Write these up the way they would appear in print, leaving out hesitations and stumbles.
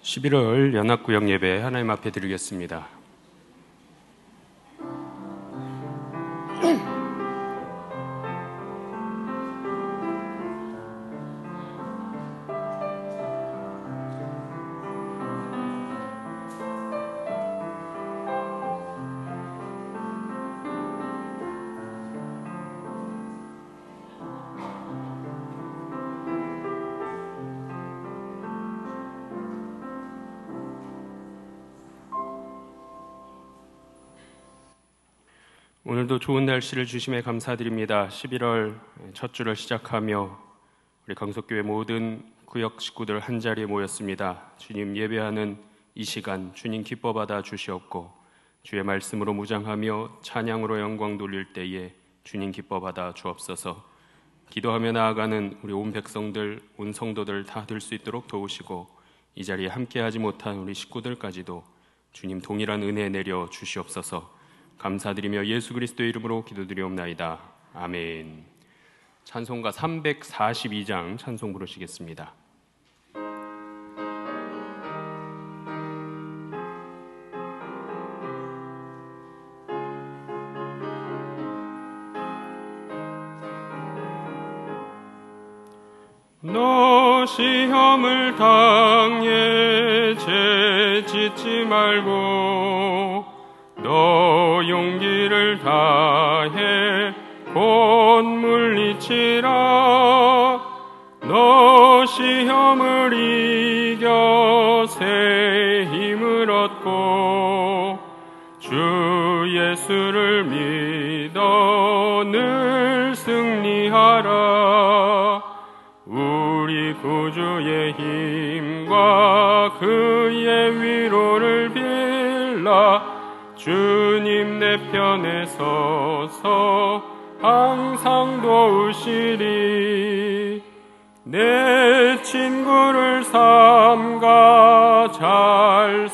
11월 연합구역 예배 하나님 앞에 드리겠습니다. 오늘도 좋은 날씨를 주심에 감사드립니다. 11월 첫 주를 시작하며 우리 강석교회 모든 구역 식구들 한자리에 모였습니다. 주님 예배하는 이 시간 주님 기뻐 받아 주시옵고, 주의 말씀으로 무장하며 찬양으로 영광 돌릴 때에 주님 기뻐 받아 주옵소서. 기도하며 나아가는 우리 온 백성들, 온 성도들 다 될 수 있도록 도우시고, 이 자리에 함께하지 못한 우리 식구들까지도 주님 동일한 은혜 내려 주시옵소서. 감사드리며 예수 그리스도의 이름으로 기도드리옵나이다. 아멘. 찬송가 342장 찬송 부르시겠습니다. 너 시험을 당해 죄짓지 말고 너 용기를 다해 곧 물리치라. 너 시험을 이겨 새 힘을 얻고 주 예수를 믿어 늘 승리하라. 우리 구주의 힘과 그의 위로를 빌라. 주님 내 편에 서서 항상 도우시리. 내 친구를 삼가 잘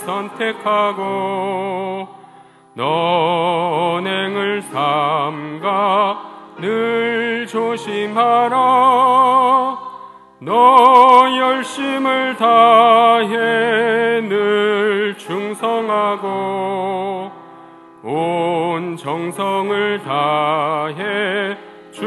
선택하고 너 언행을 삼가 늘 조심하라. 너 열심을 다해 늘 충성하고 온 정성을 다해 주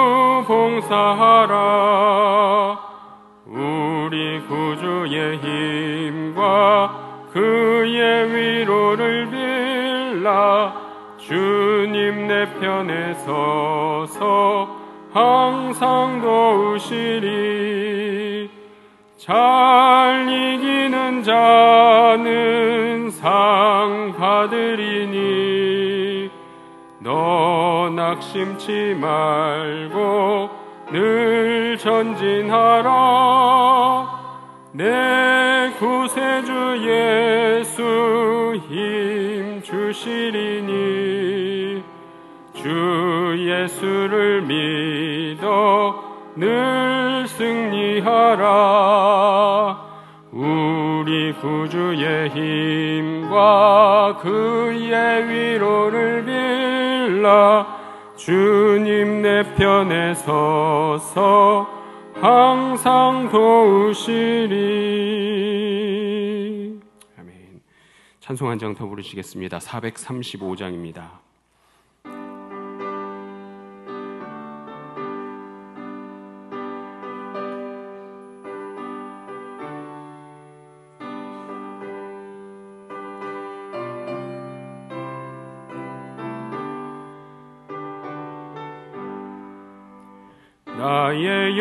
봉사하라. 우리 구주의 힘과 그의 위로를 빌라. 주님 내 편에 서서 항상 도우시리. 잘 이기는 자는 상 받으리니 너 낙심치 말고 늘 전진하라. 내 구세주 예수 힘 주시리니 주 예수를 믿어 늘 승리하라. 우리 구주의 힘과 그의 위로를 빌라. 주님 내 편에 서서 항상 도우시리. 아멘. 찬송 한 장 더 부르시겠습니다. 435장입니다. 나의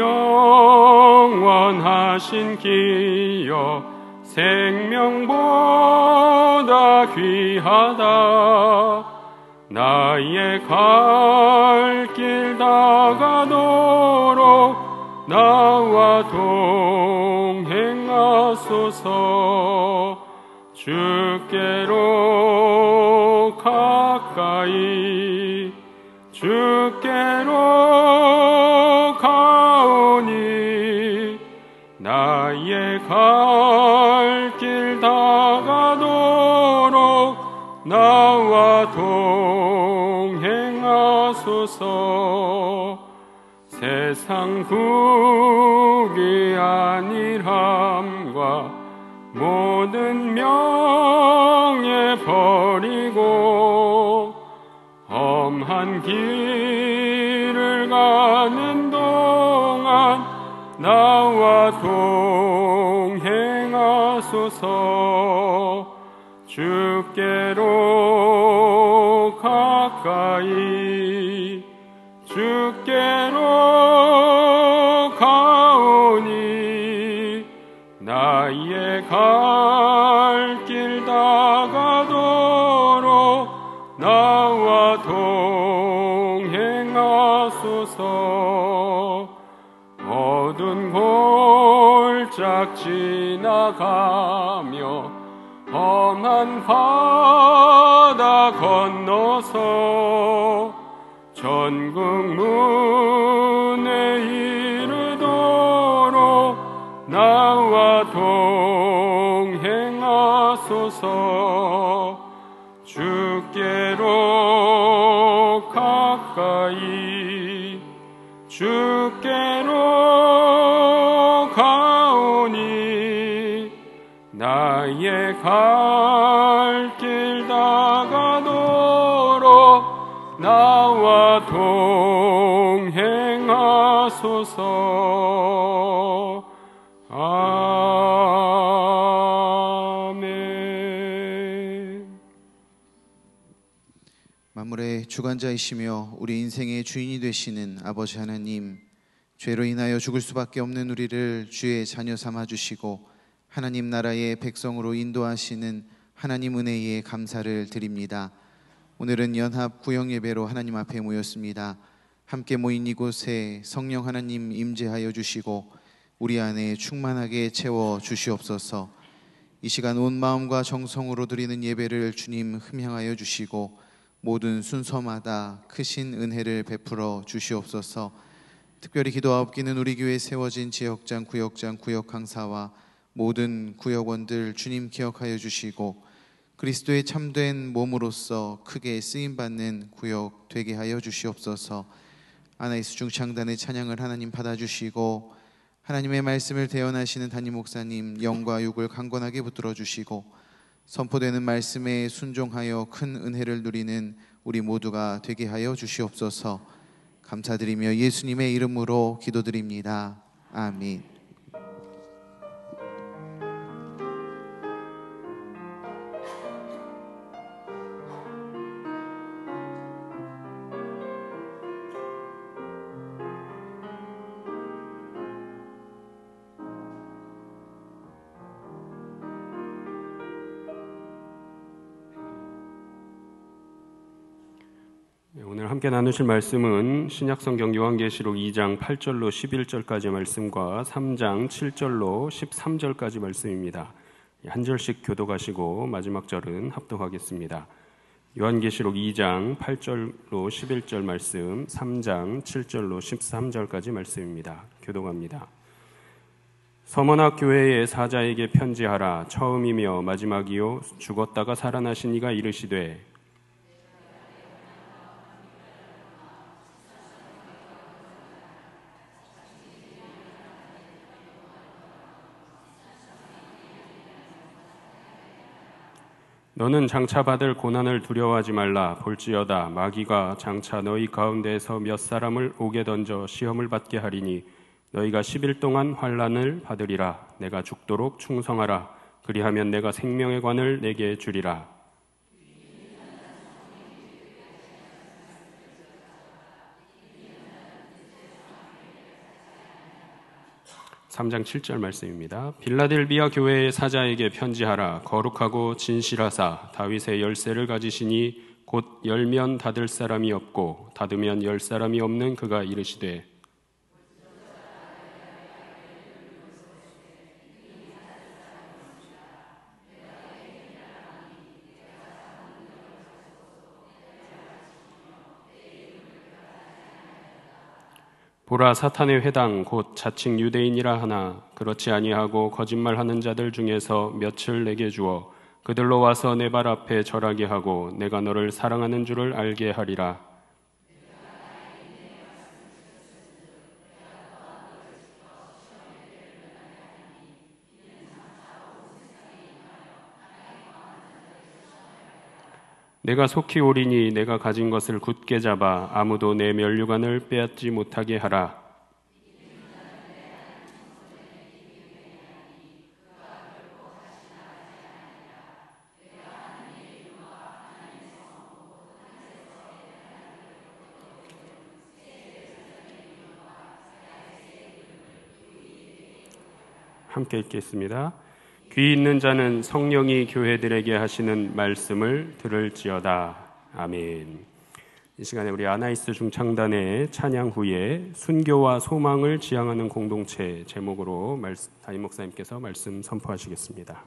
영원하신 기여 생명보다 귀하다. 나의 갈 길 다가도록 나와 동행하소서. 주께로 가까이 주께로 가오니 나의 갈 길 다가도록 나와 동행하소서. 세상 국이 아니함과 모든 명예 버리고 험한 길을 가는 동안 나와 동행하소서. 주께로 가까이 주께로 가오니 나의 갈 길 다가도록 나와 동행하소서. 어두운 골짝 지나가며 험한 바다 건너서 천국 문에 이르도록 나와 동행하소서. 주께로 가까이 주께로 가오니 나의 갈 길 다가도록 나와 동행하소서. 아멘. 만물의 주관자이시며 우리 인생의 주인이 되시는 아버지 하나님, 죄로 인하여 죽을 수밖에 없는 우리를 주의 자녀 삼아주시고 하나님 나라의 백성으로 인도하시는 하나님 은혜에 감사를 드립니다. 오늘은 연합 구역 예배로 하나님 앞에 모였습니다. 함께 모인 이곳에 성령 하나님 임재하여 주시고 우리 안에 충만하게 채워 주시옵소서. 이 시간 온 마음과 정성으로 드리는 예배를 주님 흠향하여 주시고 모든 순서마다 크신 은혜를 베풀어 주시옵소서. 특별히 기도하옵기는 우리 교회에 세워진 지역장, 구역장, 구역 강사와 모든 구역원들 주님 기억하여 주시고 그리스도의 참된 몸으로서 크게 쓰임받는 구역 되게 하여 주시옵소서. 아나이스 중창단의 찬양을 하나님 받아주시고 하나님의 말씀을 대언하시는 담임 목사님 영과 육을 강건하게 붙들어 주시고 선포되는 말씀에 순종하여 큰 은혜를 누리는 우리 모두가 되게 하여 주시옵소서. 감사드리며 예수님의 이름으로 기도드립니다. 아멘. 오늘 함께 나누실 말씀은 신약성경 요한계시록 2장 8절로 11절까지 말씀과 3장 7절로 13절까지 말씀입니다. 한 절씩 교독하시고 마지막 절은 합독하겠습니다. 요한계시록 2장 8절로 11절 말씀, 3장 7절로 13절까지 말씀입니다. 교독합니다. 서머나 교회의 사자에게 편지하라. 처음이며 마지막이요 죽었다가 살아나신 이가 이르시되 너는 장차 받을 고난을 두려워하지 말라. 볼지어다 마귀가 장차 너희 가운데에서 몇 사람을 옥에 던져 시험을 받게 하리니 너희가 10일 동안 환난을 받으리라. 내가 죽도록 충성하라. 그리하면 내가 생명의 관을 내게 주리라. 3장 7절 말씀입니다. 빌라델비아 교회의 사자에게 편지하라. 거룩하고 진실하사 다윗의 열쇠를 가지시니 곧 열면 닫을 사람이 없고 닫으면 열 사람이 없는 그가 이르시되 보라 사탄의 회당 곧 자칭 유대인이라 하나 그렇지 아니하고 거짓말하는 자들 중에서 몇을 내게 주어 그들로 와서 내 발 앞에 절하게 하고 내가 너를 사랑하는 줄을 알게 하리라. 내가 속히 오리니 내가 가진 것을 굳게 잡아 아무도 내 면류관을 빼앗지 못하게 하라. 함께 읽겠습니다. 귀 있는 자는 성령이 교회들에게 하시는 말씀을 들을지어다. 아멘. 이 시간에 우리 아나이스 중창단의 찬양 후에 순교와 소망을 지향하는 공동체 제목으로 담임 목사님께서 말씀 선포하시겠습니다.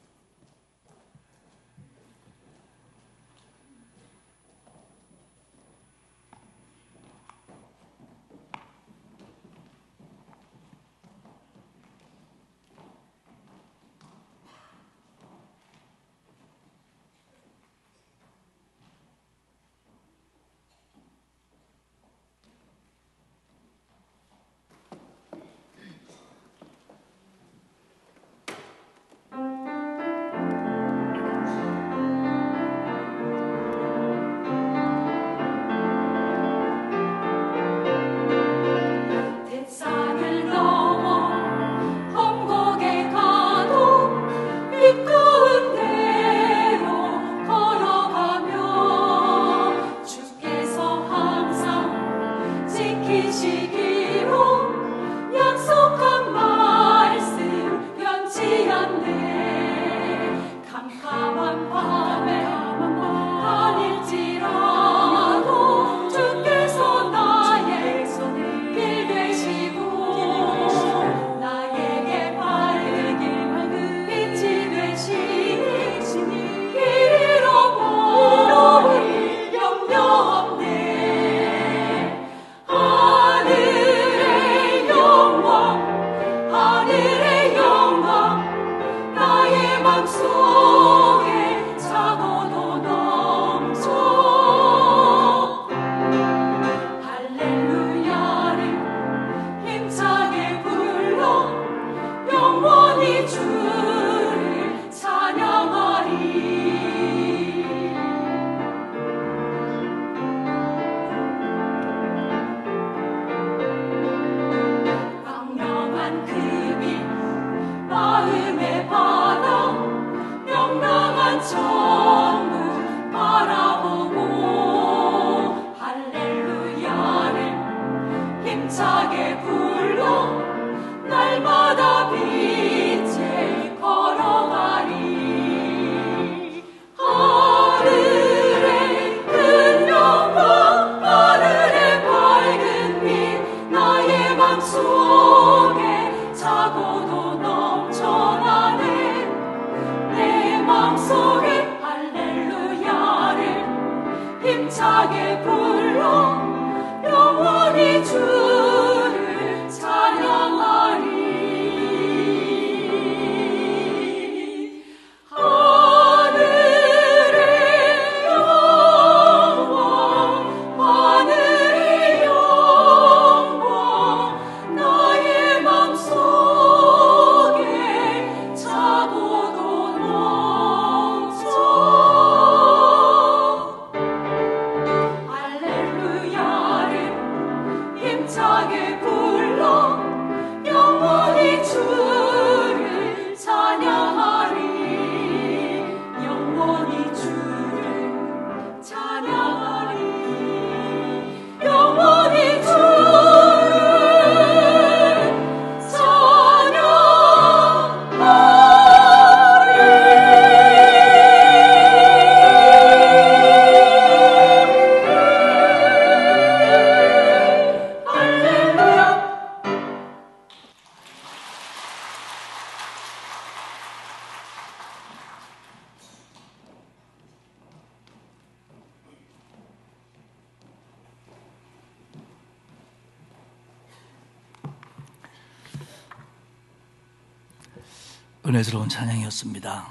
은혜스러운 찬양이었습니다.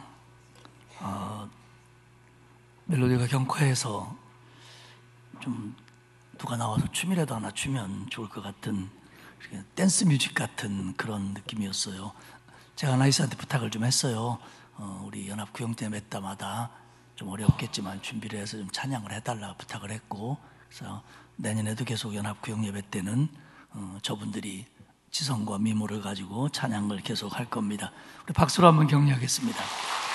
멜로디가 경쾌해서 좀 누가 나와서 춤이라도 하나 추면 좋을 것 같은 댄스 뮤직 같은 그런 느낌이었어요. 제가 아나이스한테 부탁을 좀 했어요. 우리 연합구영대 몇 달마다 좀 어렵겠지만 준비를 해서 좀 찬양을 해달라 부탁을 했고, 그래서 내년에도 계속 연합구역 예배 때는 저분들이 지성과 미모를 가지고 찬양을 계속 할 겁니다. 우리 박수로 한번 격려하겠습니다.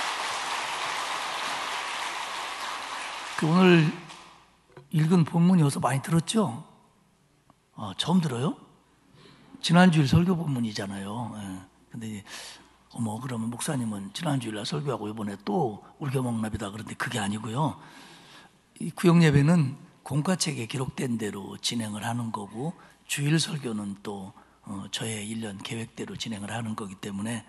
오늘 읽은 본문이 어디서 많이 들었죠? 처음 들어요? 지난주일 설교 본문이잖아요. 근데 그러면 목사님은 지난주일날 설교하고 이번에 또 울겨먹나보다. 그런데 그게 아니고요. 이 구역 예배는 공과책에 기록된 대로 진행을 하는 거고, 주일 설교는 또 저의 1년 계획대로 진행을 하는 거기 때문에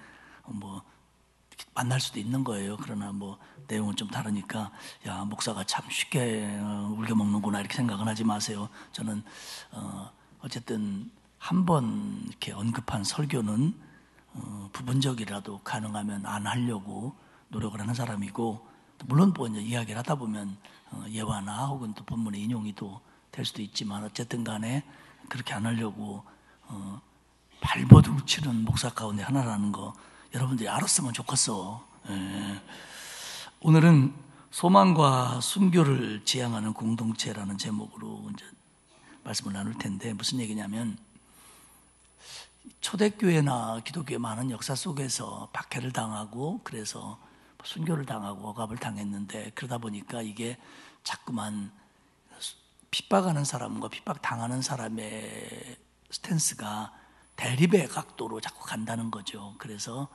만날 수도 있는 거예요. 그러나 내용은 좀 다르니까 야, 목사가 참 쉽게 울겨먹는구나 이렇게 생각은 하지 마세요. 저는 어쨌든 한 번 이렇게 언급한 설교는 부분적이라도 가능하면 안 하려고 노력을 하는 사람이고, 물론 이제 이야기를 하다 보면 예화나 혹은 또 본문의 인용이 또 될 수도 있지만, 어쨌든 간에 그렇게 안 하려고 발버둥 치는 목사 가운데 하나라는 거 여러분들이 알았으면 좋겠어. 오늘은 소망과 순교를 지향하는 공동체라는 제목으로 이제 말씀을 나눌 텐데, 무슨 얘기냐면 초대교회나 기독교의 많은 역사 속에서 박해를 당하고, 그래서 순교를 당하고 억압을 당했는데, 그러다 보니까 이게 자꾸만 핍박하는 사람과 핍박당하는 사람의 스탠스가 대립의 각도로 자꾸 간다는 거죠. 그래서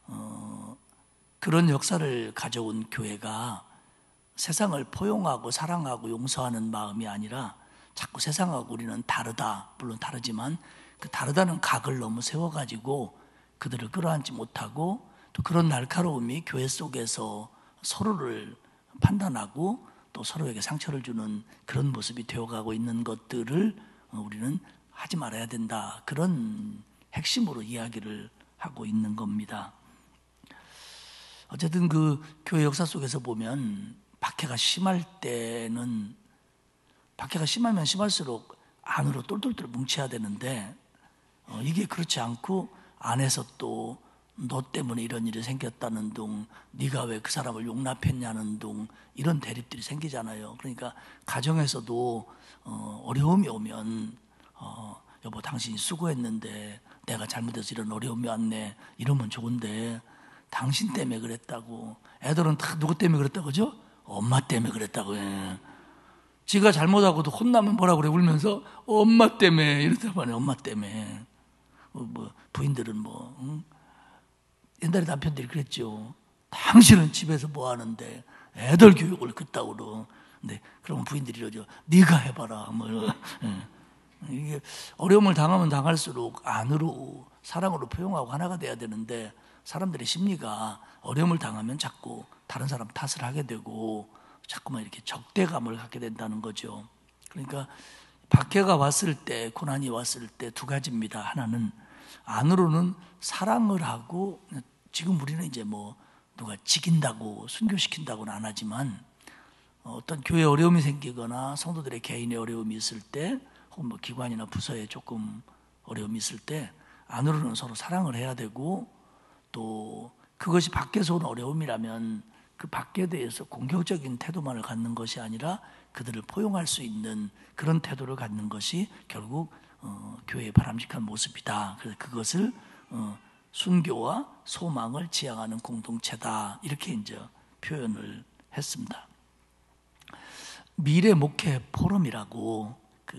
그런 역사를 가져온 교회가 세상을 포용하고 사랑하고 용서하는 마음이 아니라 자꾸 세상하고 우리는 다르다, 물론 다르지만 그 다르다는 각을 너무 세워가지고 그들을 끌어안지 못하고, 또 그런 날카로움이 교회 속에서 서로를 판단하고 또 서로에게 상처를 주는 그런 모습이 되어가고 있는 것들을 우리는 하지 말아야 된다, 그런 핵심으로 이야기를 하고 있는 겁니다. 어쨌든 그 교회 역사 속에서 보면 박해가 심할 때는, 박해가 심하면 심할수록 안으로 똘똘똘 뭉쳐야 되는데 이게 그렇지 않고 안에서 또 너 때문에 이런 일이 생겼다는 둥, 네가 왜 그 사람을 용납했냐는 둥, 이런 대립들이 생기잖아요. 그러니까 가정에서도 어려움이 오면 여보 당신이 수고했는데 내가 잘못해서 이런 어려움이 왔네, 이러면 좋은데 당신 때문에 그랬다고. 애들은 다 누구 때문에 그랬다고 그러죠? 엄마 때문에 그랬다고 해. 지가 잘못하고도 혼나면 뭐라 그래, 울면서 엄마 때문에 이러단 말이에요. 엄마 때문에. 부인들은 옛날에 남편들이 그랬죠. 당신은 집에서 뭐 하는데 애들 교육을 그따구로. 근데 그러면 부인들이 이러죠. 네가 해봐라. 이게 어려움을 당하면 당할수록 안으로 사랑으로 포용하고 하나가 돼야 되는데, 사람들의 심리가 어려움을 당하면 자꾸 다른 사람 탓을 하게 되고 자꾸만 이렇게 적대감을 갖게 된다는 거죠. 그러니까 박해가 왔을 때, 고난이 왔을 때 두 가지입니다. 하나는 안으로는 사랑을 하고, 지금 우리는 이제 누가 지킨다고 순교시킨다고는 안 하지만 어떤 교회 어려움이 생기거나 성도들의 개인의 어려움이 있을 때, 혹은 기관이나 부서에 조금 어려움이 있을 때 안으로는 서로 사랑을 해야 되고, 또 그것이 밖에서 온 어려움이라면 그 밖에 대해서 공격적인 태도만을 갖는 것이 아니라 그들을 포용할 수 있는 그런 태도를 갖는 것이 결국 교회의 바람직한 모습이다. 그래서 그것을 순교와 소망을 지향하는 공동체다, 이렇게 이제 표현을 했습니다. 미래 목회 포럼이라고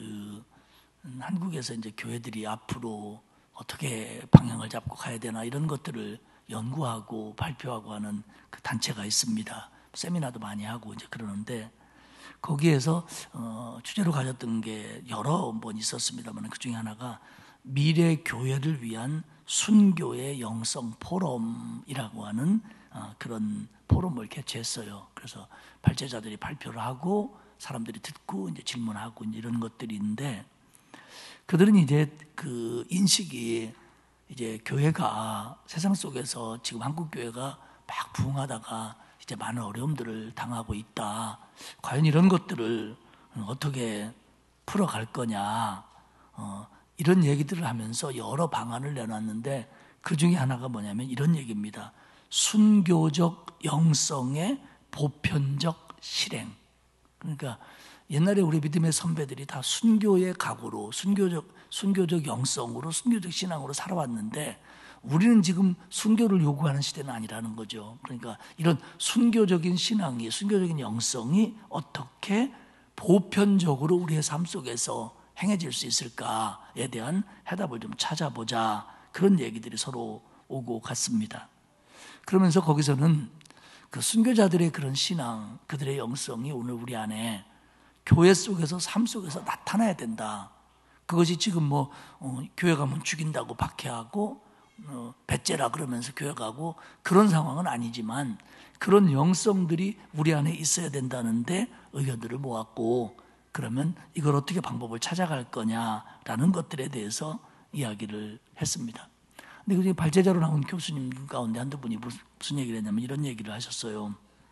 한국에서 이제 교회들이 앞으로 어떻게 방향을 잡고 가야 되나 이런 것들을 연구하고 발표하고 하는 그 단체가 있습니다. 세미나도 많이 하고 이제 그러는데, 거기에서 주제로 가졌던 게 여러 번 있었습니다만, 그 중에 하나가 미래 교회를 위한 순교의 영성 포럼이라고 하는 그런 포럼을 개최했어요. 그래서 발제자들이 발표를 하고 사람들이 듣고 이제 질문하고 이런 것들이 있는데, 그들은 이제 그 인식이 이제 교회가 세상 속에서 지금 한국 교회가 막 부흥하다가 이제 많은 어려움들을 당하고 있다. 과연 이런 것들을 어떻게 풀어갈 거냐, 이런 얘기들을 하면서 여러 방안을 내놨는데, 그 중에 하나가 뭐냐면 이런 얘기입니다. 순교적 영성의 보편적 실행. 그러니까 옛날에 우리 믿음의 선배들이 다 순교의 각오로 순교적 영성으로 순교적 신앙으로 살아왔는데 우리는 지금 순교를 요구하는 시대는 아니라는 거죠. 그러니까 이런 순교적인 신앙이 순교적인 영성이 어떻게 보편적으로 우리의 삶 속에서 행해질 수 있을까에 대한 해답을 좀 찾아보자. 그런 얘기들이 서로 오고 갔습니다. 그러면서 거기서는 그 순교자들의 그런 신앙, 그들의 영성이 오늘 우리 안에 교회 속에서 삶 속에서 나타나야 된다. 그것이 지금 교회 가면 죽인다고 박해하고 배째라 그러면서 교회 가고 그런 상황은 아니지만 그런 영성들이 우리 안에 있어야 된다는데 의견들을 모았고 그러면 이걸 어떻게 방법을 찾아갈 거냐라는 것들에 대해서 이야기를 했습니다. 근데 그 발제자로 나온 교수님 가운데 한두 분이 무슨 얘기를 했냐면 이런 얘기를 하셨어요.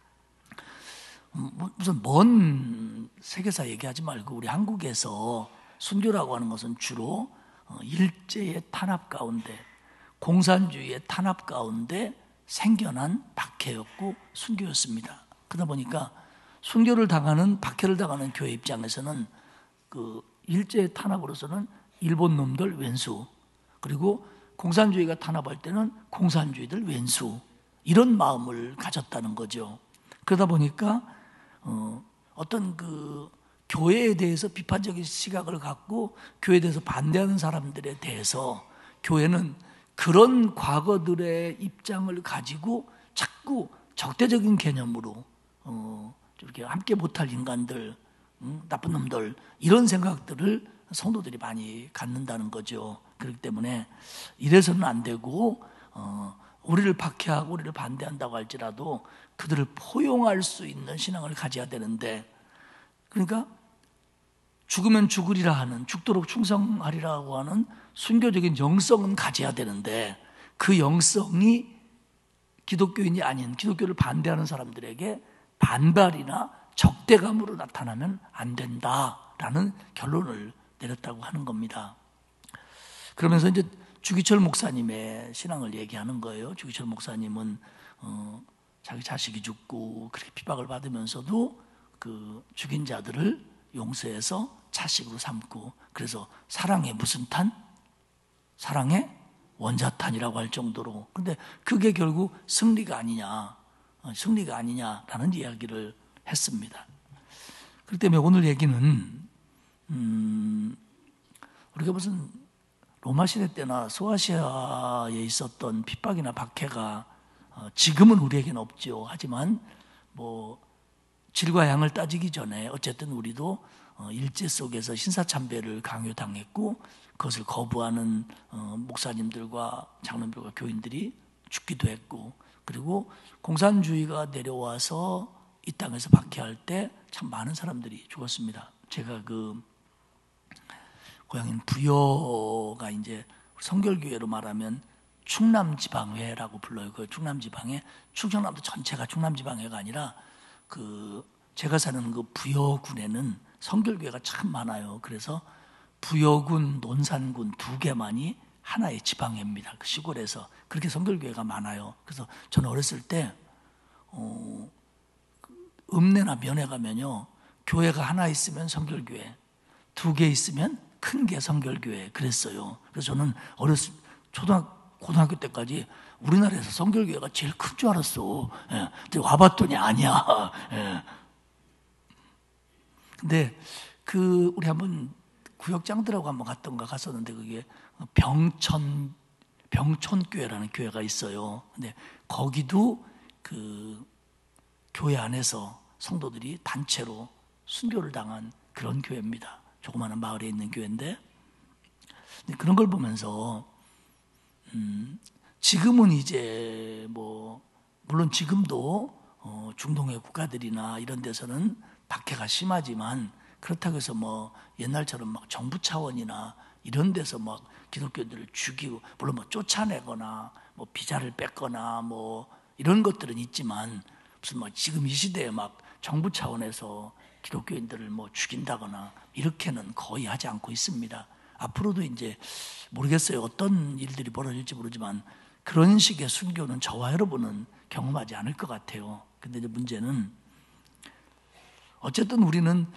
무슨 먼 세계사 얘기하지 말고 우리 한국에서 순교라고 하는 것은 주로 일제의 탄압 가운데 공산주의의 탄압 가운데 생겨난 박해였고 순교였습니다. 그러다 보니까 순교를 당하는 박해를 당하는 교회 입장에서는 그 일제의 탄압으로서는 일본 놈들 왼수 그리고 공산주의가 탄압할 때는 공산주의들 왼수 이런 마음을 가졌다는 거죠. 그러다 보니까 어떤 그 교회에 대해서 비판적인 시각을 갖고 교회에 대해서 반대하는 사람들에 대해서 교회는 그런 과거들의 입장을 가지고 자꾸 적대적인 개념으로 이렇게 함께 못할 인간들, 나쁜 놈들 이런 생각들을 성도들이 많이 갖는다는 거죠. 그렇기 때문에 이래서는 안 되고 우리를 박해하고 우리를 반대한다고 할지라도 그들을 포용할 수 있는 신앙을 가져야 되는데 그러니까 죽으면 죽으리라 하는 죽도록 충성하리라고 하는 순교적인 영성은 가져야 되는데 그 영성이 기독교인이 아닌 기독교를 반대하는 사람들에게 반발이나 적대감으로 나타나면 안 된다라는 결론을 내렸다고 하는 겁니다. 그러면서 이제 주기철 목사님의 신앙을 얘기하는 거예요. 주기철 목사님은 자기 자식이 죽고 그렇게 핍박을 받으면서도 그 죽인 자들을 용서해서 자식으로 삼고 그래서 사랑의 무슨 탄? 사랑의 원자탄이라고 할 정도로 근데 그게 결국 승리가 아니냐라는 이야기를 했습니다. 그렇기 때문에 오늘 얘기는 우리가 무슨 로마 시대 때나 소아시아에 있었던 핍박이나 박해가 지금은 우리에게는 없죠. 하지만 질과 양을 따지기 전에 어쨌든 우리도 일제 속에서 신사참배를 강요당했고 그것을 거부하는 목사님들과 장로들과 교인들이 죽기도 했고 그리고 공산주의가 내려와서 이 땅에서 박해할 때 참 많은 사람들이 죽었습니다. 제가 그 고향인 부여가 이제 성결교회로 말하면 충남지방회라고 불러요. 그 충남지방회, 충청남도 전체가 충남지방회가 아니라 그 제가 사는 그 부여군에는 성결교회가 참 많아요. 그래서 부여군, 논산군 두 개만이 하나의 지방회입니다. 그 시골에서 그렇게 성결교회가 많아요. 그래서 저는 어렸을 때 읍내나 면회 가면요 교회가 하나 있으면 성결교회, 두 개 있으면 큰 게 성결교회 그랬어요. 그래서 저는 고등학교 때까지 우리나라에서 성결교회가 제일 큰 줄 알았어. 예. 근데 와봤더니 아니야. 예. 근데 우리 한번 구역장들하고 한번 갔었는데 그게 병촌교회라는 교회가 있어요. 근데 거기도 그 교회 안에서 성도들이 단체로 순교를 당한 그런 교회입니다. 조그마한 마을에 있는 교회인데 그런 걸 보면서 지금은 이제 물론 지금도 중동의 국가들이나 이런 데서는 박해가 심하지만 그렇다고 해서 옛날처럼 정부 차원이나 이런 데서 기독교인들을 죽이고 물론 쫓아내거나 비자를 뺏거나 이런 것들은 있지만 무슨 지금 이 시대에 정부 차원에서 기독교인들을 죽인다거나 이렇게는 거의 하지 않고 있습니다. 앞으로도 이제 모르겠어요. 어떤 일들이 벌어질지 모르지만 그런 식의 순교는 저와 여러분은 경험하지 않을 것 같아요. 근데 이제 문제는 어쨌든 우리는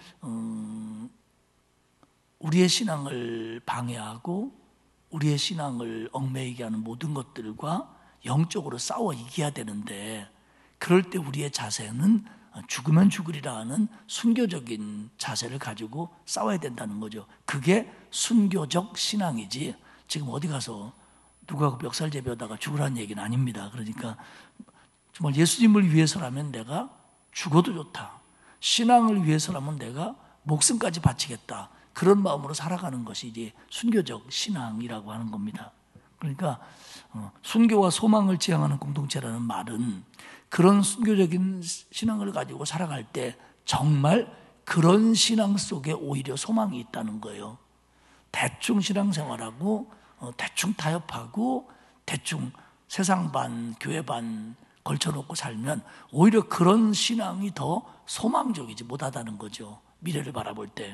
우리의 신앙을 방해하고 우리의 신앙을 얽매이게 하는 모든 것들과 영적으로 싸워 이겨야 되는데, 그럴 때 우리의 자세는 죽으면 죽으리라 하는 순교적인 자세를 가지고 싸워야 된다는 거죠. 그게 순교적 신앙이지, 지금 어디 가서 누가 멱살 제비하다가 죽으라는 얘기는 아닙니다. 그러니까 정말 예수님을 위해서라면 내가 죽어도 좋다, 신앙을 위해서라면 내가 목숨까지 바치겠다, 그런 마음으로 살아가는 것이 이제 순교적 신앙이라고 하는 겁니다. 그러니까 순교와 소망을 지향하는 공동체라는 말은 그런 순교적인 신앙을 가지고 살아갈 때 정말 그런 신앙 속에 오히려 소망이 있다는 거예요. 대충 신앙생활하고 대충 타협하고 대충 세상 반 교회 반 걸쳐놓고 살면 오히려 그런 신앙이 더 소망적이지 못하다는 거죠. 미래를 바라볼 때.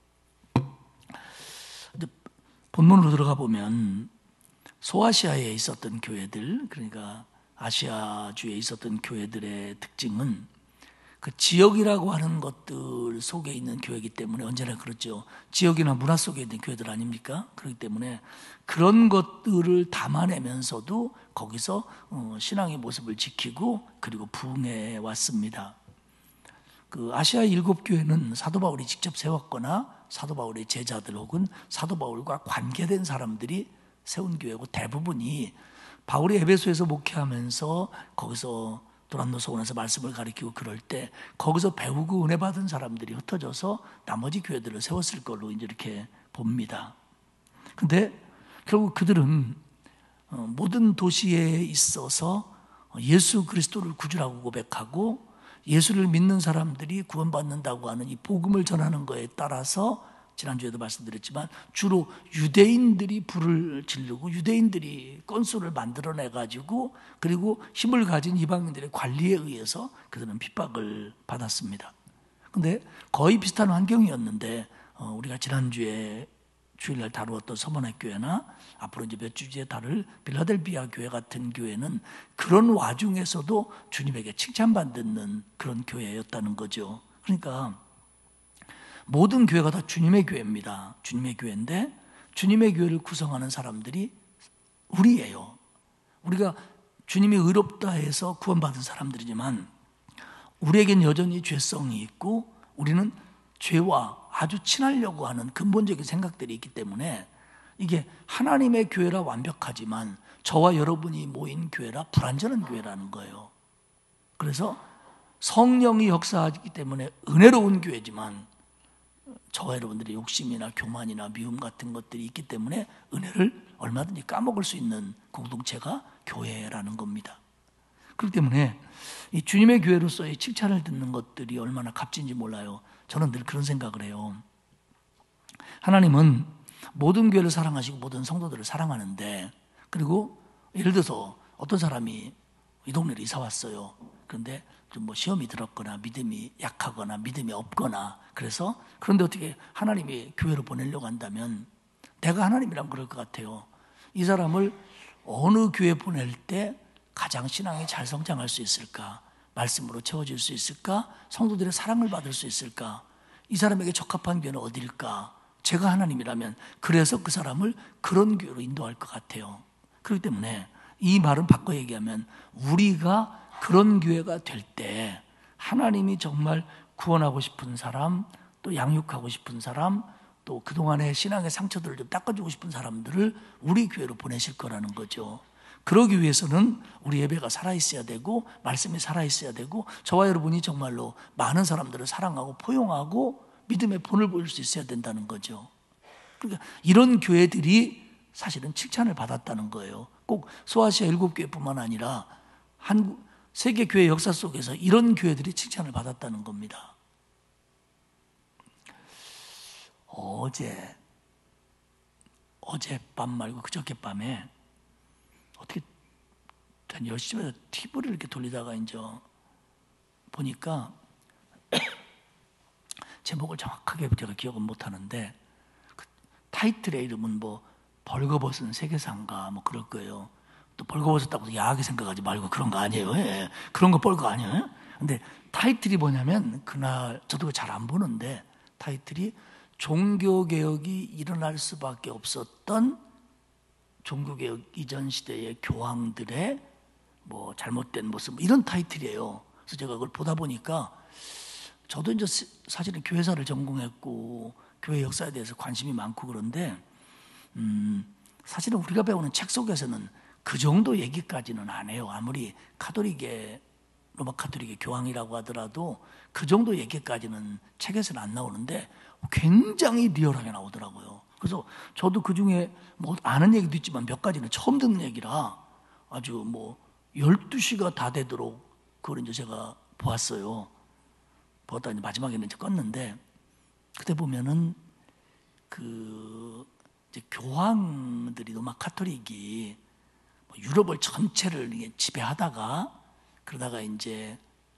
본문으로 들어가 보면 소아시아에 있었던 교회들, 그러니까 아시아주에 있었던 교회들의 특징은 그 지역이라고 하는 것들 속에 있는 교회이기 때문에 언제나 그렇죠. 지역이나 문화 속에 있는 교회들 아닙니까? 그렇기 때문에 그런 것들을 담아내면서도 거기서 신앙의 모습을 지키고 그리고 부흥해 왔습니다. 그 아시아의 7교회는 사도 바울이 직접 세웠거나 사도 바울의 제자들 혹은 사도 바울과 관계된 사람들이 세운 교회고, 대부분이 바울이 에베소에서 목회하면서 거기서 도란노서원에서 말씀을 가르치고 그럴 때 거기서 배우고 은혜 받은 사람들이 흩어져서 나머지 교회들을 세웠을 걸로 이제 이렇게 봅니다. 근데 결국 그들은 모든 도시에 있어서 예수 그리스도를 구주라고 고백하고 예수를 믿는 사람들이 구원받는다고 하는 이 복음을 전하는 것에 따라서, 지난주에도 말씀드렸지만 주로 유대인들이 불을 지르고 유대인들이 건수를 만들어내가지고 그리고 힘을 가진 이방인들의 관리에 의해서 그들은 핍박을 받았습니다. 근데 거의 비슷한 환경이었는데 우리가 지난주에 주일날 다루었던 서머네 교회나 앞으로 이제 몇 주째 다룰 빌라델비아 교회 같은 교회는 그런 와중에서도 주님에게 칭찬받는 그런 교회였다는 거죠. 그러니까 모든 교회가 다 주님의 교회입니다. 주님의 교회인데 주님의 교회를 구성하는 사람들이 우리예요. 우리가 주님이 의롭다 해서 구원받은 사람들이지만 우리에겐 여전히 죄성이 있고 우리는 죄와 아주 친하려고 하는 근본적인 생각들이 있기 때문에 이게 하나님의 교회라 완벽하지만 저와 여러분이 모인 교회라 불완전한 교회라는 거예요. 그래서 성령이 역사하기 때문에 은혜로운 교회지만 저와 여러분들의 욕심이나 교만이나 미움 같은 것들이 있기 때문에 은혜를 얼마든지 까먹을 수 있는 공동체가 교회라는 겁니다. 그렇기 때문에 이 주님의 교회로서의 칭찬을 듣는 것들이 얼마나 값진지 몰라요. 저는 늘 그런 생각을 해요. 하나님은 모든 교회를 사랑하시고 모든 성도들을 사랑하는데, 그리고 예를 들어서 어떤 사람이 이 동네로 이사 왔어요. 그런데 좀 뭐 시험이 들었거나 믿음이 약하거나 믿음이 없거나, 그래서 그런데 어떻게 하나님이 교회로 보내려고 한다면 내가 하나님이라면 그럴 것 같아요. 이 사람을 어느 교회 보낼 때 가장 신앙이 잘 성장할 수 있을까? 말씀으로 채워질 수 있을까? 성도들의 사랑을 받을 수 있을까? 이 사람에게 적합한 교회는 어디일까? 제가 하나님이라면 그래서 그 사람을 그런 교회로 인도할 것 같아요. 그렇기 때문에 이 말은 바꿔 얘기하면 우리가 그런 교회가 될 때 하나님이 정말 구원하고 싶은 사람, 또 양육하고 싶은 사람, 또 그동안의 신앙의 상처들을 좀 닦아주고 싶은 사람들을 우리 교회로 보내실 거라는 거죠. 그러기 위해서는 우리 예배가 살아있어야 되고 말씀이 살아있어야 되고 저와 여러분이 정말로 많은 사람들을 사랑하고 포용하고 믿음의 본을 보일 수 있어야 된다는 거죠. 그러니까 이런 교회들이 사실은 칭찬을 받았다는 거예요. 꼭 소아시아 7교회뿐만 아니라 세계 교회 역사 속에서 이런 교회들이 칭찬을 받았다는 겁니다. 어젯밤 말고 그저께 밤에 어떻게 한 10시쯤에 TV를 이렇게 돌리다가 이제 보니까 제목을 정확하게 제가 기억은 못 하는데 그 타이틀의 이름은 뭐 벌거벗은 세계사인가 뭐 그럴 거예요. 또 벌거벗었다고 야하게 생각하지 말고 그런 거 아니에요. 예. 그런 거 뻘거 아니에요. 근데 타이틀이 뭐냐면 그날 저도 잘 안 보는데 타이틀이 종교개혁이 일어날 수밖에 없었던 종교개혁 이전 시대의 교황들의 뭐 잘못된 모습 이런 타이틀이에요. 그래서 제가 그걸 보다 보니까 저도 이제 사실은 교회사를 전공했고 교회 역사에 대해서 관심이 많고 그런데 사실은 우리가 배우는 책 속에서는 그 정도 얘기까지는 안 해요. 아무리 로마 카톨릭의 교황이라고 하더라도 그 정도 얘기까지는 책에서는 안 나오는데 굉장히 리얼하게 나오더라고요. 그래서 저도 그 중에 뭐 아는 얘기도 있지만 몇 가지는 처음 듣는 얘기라 아주 뭐 12시가 다 되도록 그걸 이제 제가 보았어요. 보다 이제 마지막에는 이제 껐는데 그때 보면은 그 이제 교황들이 로마 카톨릭이 유럽을 전체를 지배하다가 그러다가 이제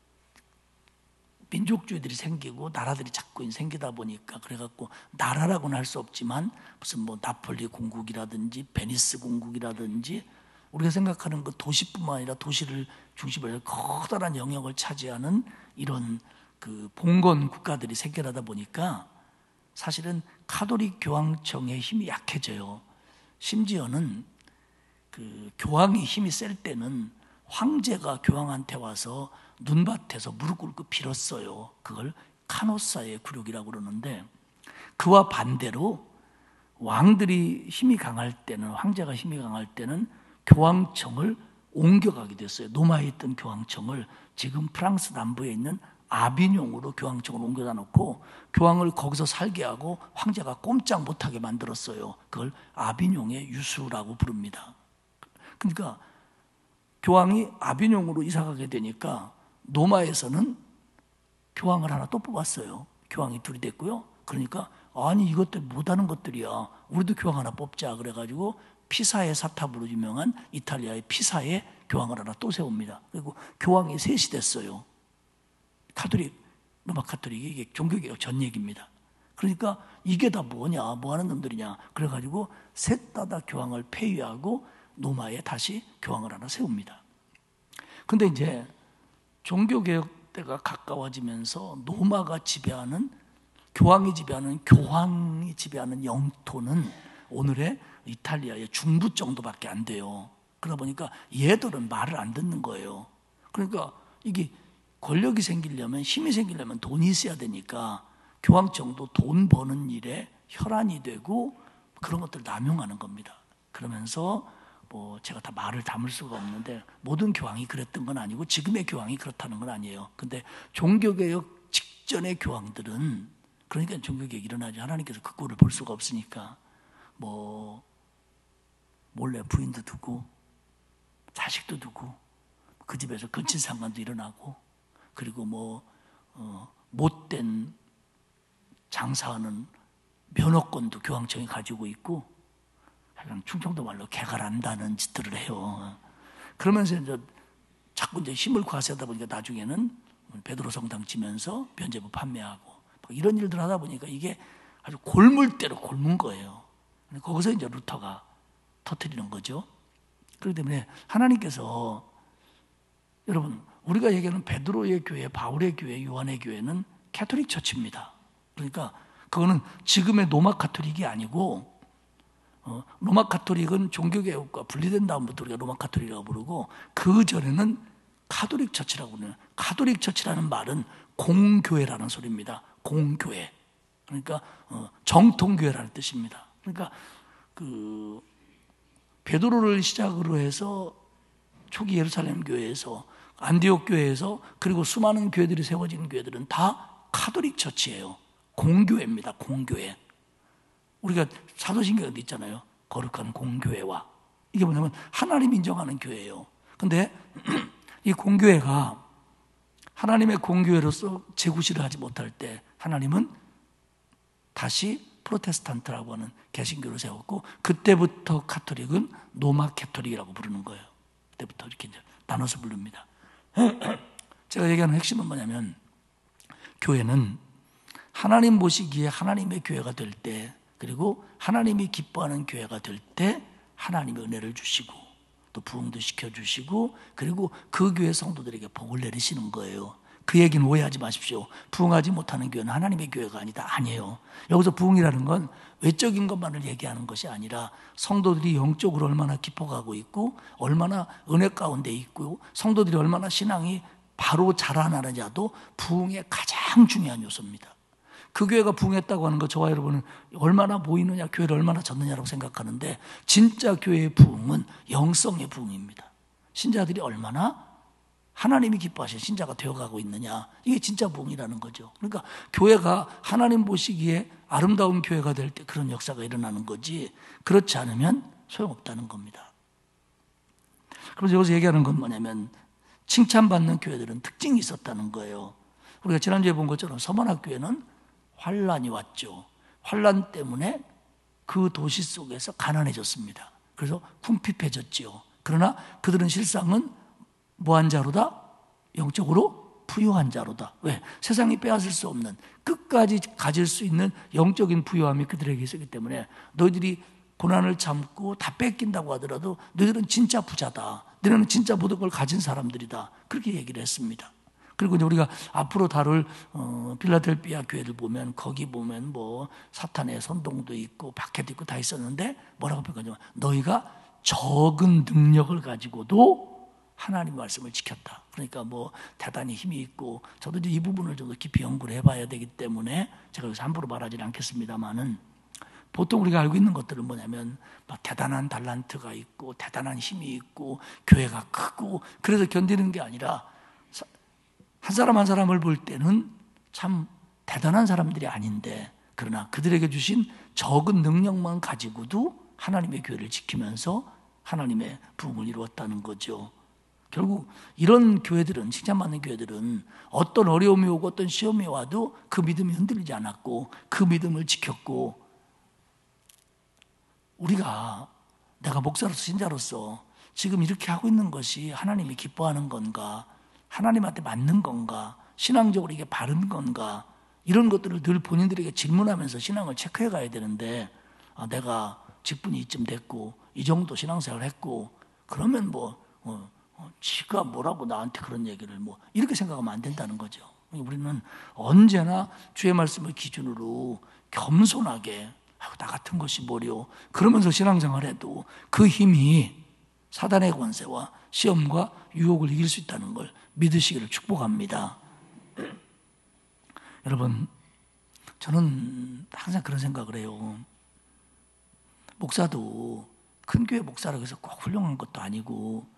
민족주의들이 생기고 나라들이 자꾸 생기다 보니까 그래갖고 나라라고는 할 수 없지만 무슨 뭐 나폴리 공국이라든지 베니스 공국이라든지 우리가 생각하는 그 도시뿐만 아니라 도시를 중심으로 해서 커다란 영역을 차지하는 이런 그 봉건 국가들이 생겨나다 보니까 사실은 카톨릭 교황청의 힘이 약해져요. 심지어는 그 교황이 힘이 셀 때는 황제가 교황한테 와서 눈밭에서 무릎 꿇고 빌었어요. 그걸 카노사의 굴욕이라고 그러는데 그와 반대로 왕들이 힘이 강할 때는 황제가 힘이 강할 때는 교황청을 옮겨가게 됐어요. 로마에 있던 교황청을 지금 프랑스 남부에 있는 아비뇽으로 교황청을 옮겨다 놓고 교황을 거기서 살게 하고 황제가 꼼짝 못하게 만들었어요. 그걸 아비뇽의 유수라고 부릅니다. 그러니까 교황이 아비뇽으로 이사가게 되니까 로마에서는 교황을 하나 또 뽑았어요. 교황이 둘이 됐고요. 그러니까 아니 이것들 못하는 것들이야. 우리도 교황 하나 뽑자. 그래가지고 피사의 사탑으로 유명한 이탈리아의 피사에 교황을 하나 또 세웁니다. 그리고 교황이 셋이 됐어요. 로마 카톨릭이 이게 종교개혁 전 얘기입니다. 그러니까 이게 다 뭐냐, 뭐 하는 놈들이냐. 그래가지고 셋 다 교황을 폐위하고 로마에 다시 교황을 하나 세웁니다. 근데 이제 종교개혁 때가 가까워지면서 로마가 지배하는 교황이 지배하는 영토는 오늘의 이탈리아의 중부 정도밖에 안 돼요. 그러다 보니까 얘들은 말을 안 듣는 거예요. 그러니까 이게 권력이 생기려면 힘이 생기려면 돈이 있어야 되니까 교황청도 돈 버는 일에 혈안이 되고 그런 것들을 남용하는 겁니다. 그러면서 뭐 제가 다 말을 담을 수가 없는데 모든 교황이 그랬던 건 아니고 지금의 교황이 그렇다는 건 아니에요. 근데 종교개혁 직전의 교황들은 그러니까 종교개혁이 일어나지 하나님께서 그 꼴을 볼 수가 없으니까 뭐 몰래 부인도 두고 자식도 두고 그 집에서 근친상간도 일어나고 그리고 뭐 못된 장사하는 면허권도 교황청이 가지고 있고 약간 충청도 말로 개갈한다는 짓들을 해요. 그러면서 이제 자꾸 이제 힘을 과세하다 보니까 나중에는 베드로 성당 지면서 변제부 판매하고 이런 일들 하다 보니까 이게 아주 골물대로 골문 거예요. 거기서 이제 루터가 터뜨리는 거죠. 그렇기 때문에 하나님께서 여러분 우리가 얘기하는 베드로의 교회, 바울의 교회, 요한의 교회는 캐톨릭 처치입니다. 그러니까 그거는 지금의 로마 카톨릭이 아니고 로마 카톨릭은 종교개혁과 분리된 다음부터 우리가 로마 카톨릭이라고 부르고 그 전에는 카톨릭 처치라고 부르는 카톨릭 처치라는 말은 공교회라는 소리입니다. 공교회. 그러니까 정통교회라는 뜻입니다. 그러니까 그 베드로를 시작으로 해서 초기 예루살렘 교회에서 안디옥 교회에서 그리고 수많은 교회들이 세워진 교회들은 다 카톨릭 처치예요. 공교회입니다. 공교회. 우리가 사도신경에도 있잖아요. 거룩한 공교회와 이게 뭐냐면 하나님 인정하는 교회예요. 근데 이 공교회가 하나님의 공교회로서 재구실을 하지 못할 때 하나님은 다시 프로테스탄트라고 하는 개신교를 세웠고 그때부터 카톨릭은 로마 캐톨릭이라고 부르는 거예요. 그때부터 이렇게 이제 나눠서 부릅니다. 제가 얘기하는 핵심은 뭐냐면 교회는 하나님 보시기에 하나님의 교회가 될 때 그리고 하나님이 기뻐하는 교회가 될 때 하나님의 은혜를 주시고 또 부흥도 시켜주시고 그리고 그 교회 성도들에게 복을 내리시는 거예요. 그 얘기는 오해하지 마십시오. 부흥하지 못하는 교회는 하나님의 교회가 아니에요. 여기서 부흥이라는 건 외적인 것만을 얘기하는 것이 아니라 성도들이 영적으로 얼마나 깊어가고 있고 얼마나 은혜 가운데 있고 성도들이 얼마나 신앙이 바로 자라나느냐도 부흥의 가장 중요한 요소입니다. 그 교회가 부흥했다고 하는 거 저와 여러분은 얼마나 모이느냐, 교회를 얼마나 졌느냐라고 생각하는데 진짜 교회의 부흥은 영성의 부흥입니다. 신자들이 얼마나 하나님이 기뻐하신 신자가 되어가고 있느냐, 이게 진짜 부흥이라는 거죠. 그러니까 교회가 하나님 보시기에 아름다운 교회가 될 때 그런 역사가 일어나는 거지, 그렇지 않으면 소용없다는 겁니다. 그래서 여기서 얘기하는 건 뭐냐면 칭찬받는 교회들은 특징이 있었다는 거예요. 우리가 지난주에 본 것처럼 서만학교회는 환란이 왔죠. 환란 때문에 그 도시 속에서 가난해졌습니다. 그래서 궁핍해졌지요. 그러나 그들은 실상은 뭐한 자로다? 영적으로 부유한 자로다. 왜? 세상이 빼앗을 수 없는 끝까지 가질 수 있는 영적인 부유함이 그들에게 있었기 때문에 너희들이 고난을 참고 다 뺏긴다고 하더라도 너희들은 진짜 부자다. 너희는 진짜 모든 걸 가진 사람들이다. 그렇게 얘기를 했습니다. 그리고 이제 우리가 앞으로 다룰 필라델피아 교회를 보면 거기 보면 뭐 사탄의 선동도 있고 박해도 있고 다 있었는데 뭐라고 표현하냐면 너희가 적은 능력을 가지고도 하나님 말씀을 지켰다. 그러니까 뭐 대단히 힘이 있고 저도 이제 이 부분을 좀 더 깊이 연구를 해봐야 되기 때문에 제가 여기서 함부로 말하지는 않겠습니다만은 보통 우리가 알고 있는 것들은 뭐냐면 막 대단한 달란트가 있고 대단한 힘이 있고 교회가 크고 그래서 견디는 게 아니라 한 사람 한 사람을 볼 때는 참 대단한 사람들이 아닌데 그러나 그들에게 주신 적은 능력만 가지고도 하나님의 교회를 지키면서 하나님의 부흥을 이루었다는 거죠. 결국 이런 교회들은, 칭찬받는 교회들은 어떤 어려움이 오고 어떤 시험이 와도 그 믿음이 흔들리지 않았고 그 믿음을 지켰고, 내가 목사로서 신자로서 지금 이렇게 하고 있는 것이 하나님이 기뻐하는 건가, 하나님한테 맞는 건가, 신앙적으로 이게 바른 건가, 이런 것들을 늘 본인들에게 질문하면서 신앙을 체크해 가야 되는데 내가 직분이 이쯤 됐고 이 정도 신앙생활을 했고 그러면 지가 뭐라고 나한테 그런 얘기를 이렇게 생각하면 안 된다는 거죠. 우리는 언제나 주의 말씀을 기준으로 겸손하게 나 같은 것이 뭐려 그러면서 신앙생활해도 그 힘이 사단의 권세와 시험과 유혹을 이길 수 있다는 걸 믿으시기를 축복합니다. 여러분, 저는 항상 그런 생각을 해요. 목사도 큰 교회 목사라고 해서 꼭 훌륭한 것도 아니고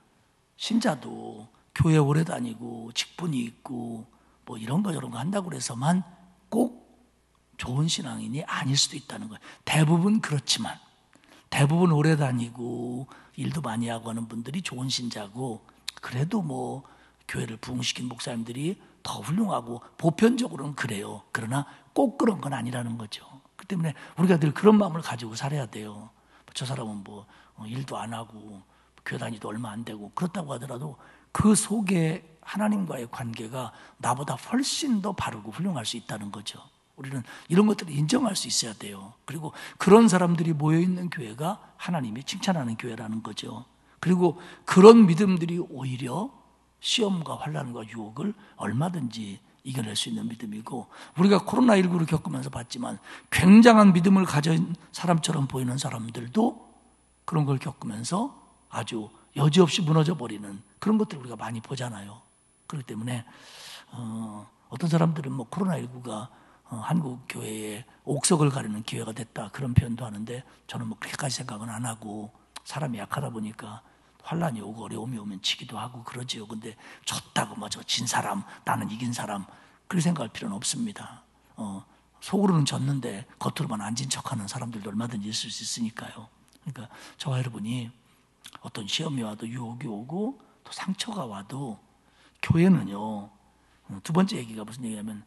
신자도 교회 오래 다니고 직분이 있고 이런 거 저런 거 한다고 해서만 꼭 좋은 신앙인이 아닐 수도 있다는 거예요. 대부분 그렇지만 대부분 오래 다니고 일도 많이 하고 하는 분들이 좋은 신자고 그래도 교회를 부흥시킨 목사님들이 더 훌륭하고 보편적으로는 그래요. 그러나 꼭 그런 건 아니라는 거죠. 그 때문에 우리가 늘 그런 마음을 가지고 살아야 돼요. 저 사람은 일도 안 하고 교회 다니도 얼마 안 되고 그렇다고 하더라도 그 속에 하나님과의 관계가 나보다 훨씬 더 바르고 훌륭할 수 있다는 거죠. 우리는 이런 것들을 인정할 수 있어야 돼요. 그리고 그런 사람들이 모여있는 교회가 하나님이 칭찬하는 교회라는 거죠. 그리고 그런 믿음들이 오히려 시험과 환난과 유혹을 얼마든지 이겨낼 수 있는 믿음이고, 우리가 코로나19를 겪으면서 봤지만 굉장한 믿음을 가진 사람처럼 보이는 사람들도 그런 걸 겪으면서 아주 여지없이 무너져 버리는 그런 것들을 우리가 많이 보잖아요. 그렇기 때문에 어떤 사람들은 코로나19가 한국 교회의 옥석을 가르는 기회가 됐다 그런 표현도 하는데, 저는 그렇게까지 생각은 안 하고, 사람이 약하다 보니까 환란이 오고 어려움이 오면 지기도 하고 그러지요. 근데 졌다고 진 사람, 나는 이긴 사람, 그렇게 생각할 필요는 없습니다. 속으로는 졌는데 겉으로만 안 진 척하는 사람들도 얼마든지 있을 수 있으니까요. 그러니까 저와 여러분이 어떤 시험이 와도 유혹이 오고 또 상처가 와도 교회는요, 두 번째 얘기가 무슨 얘기냐면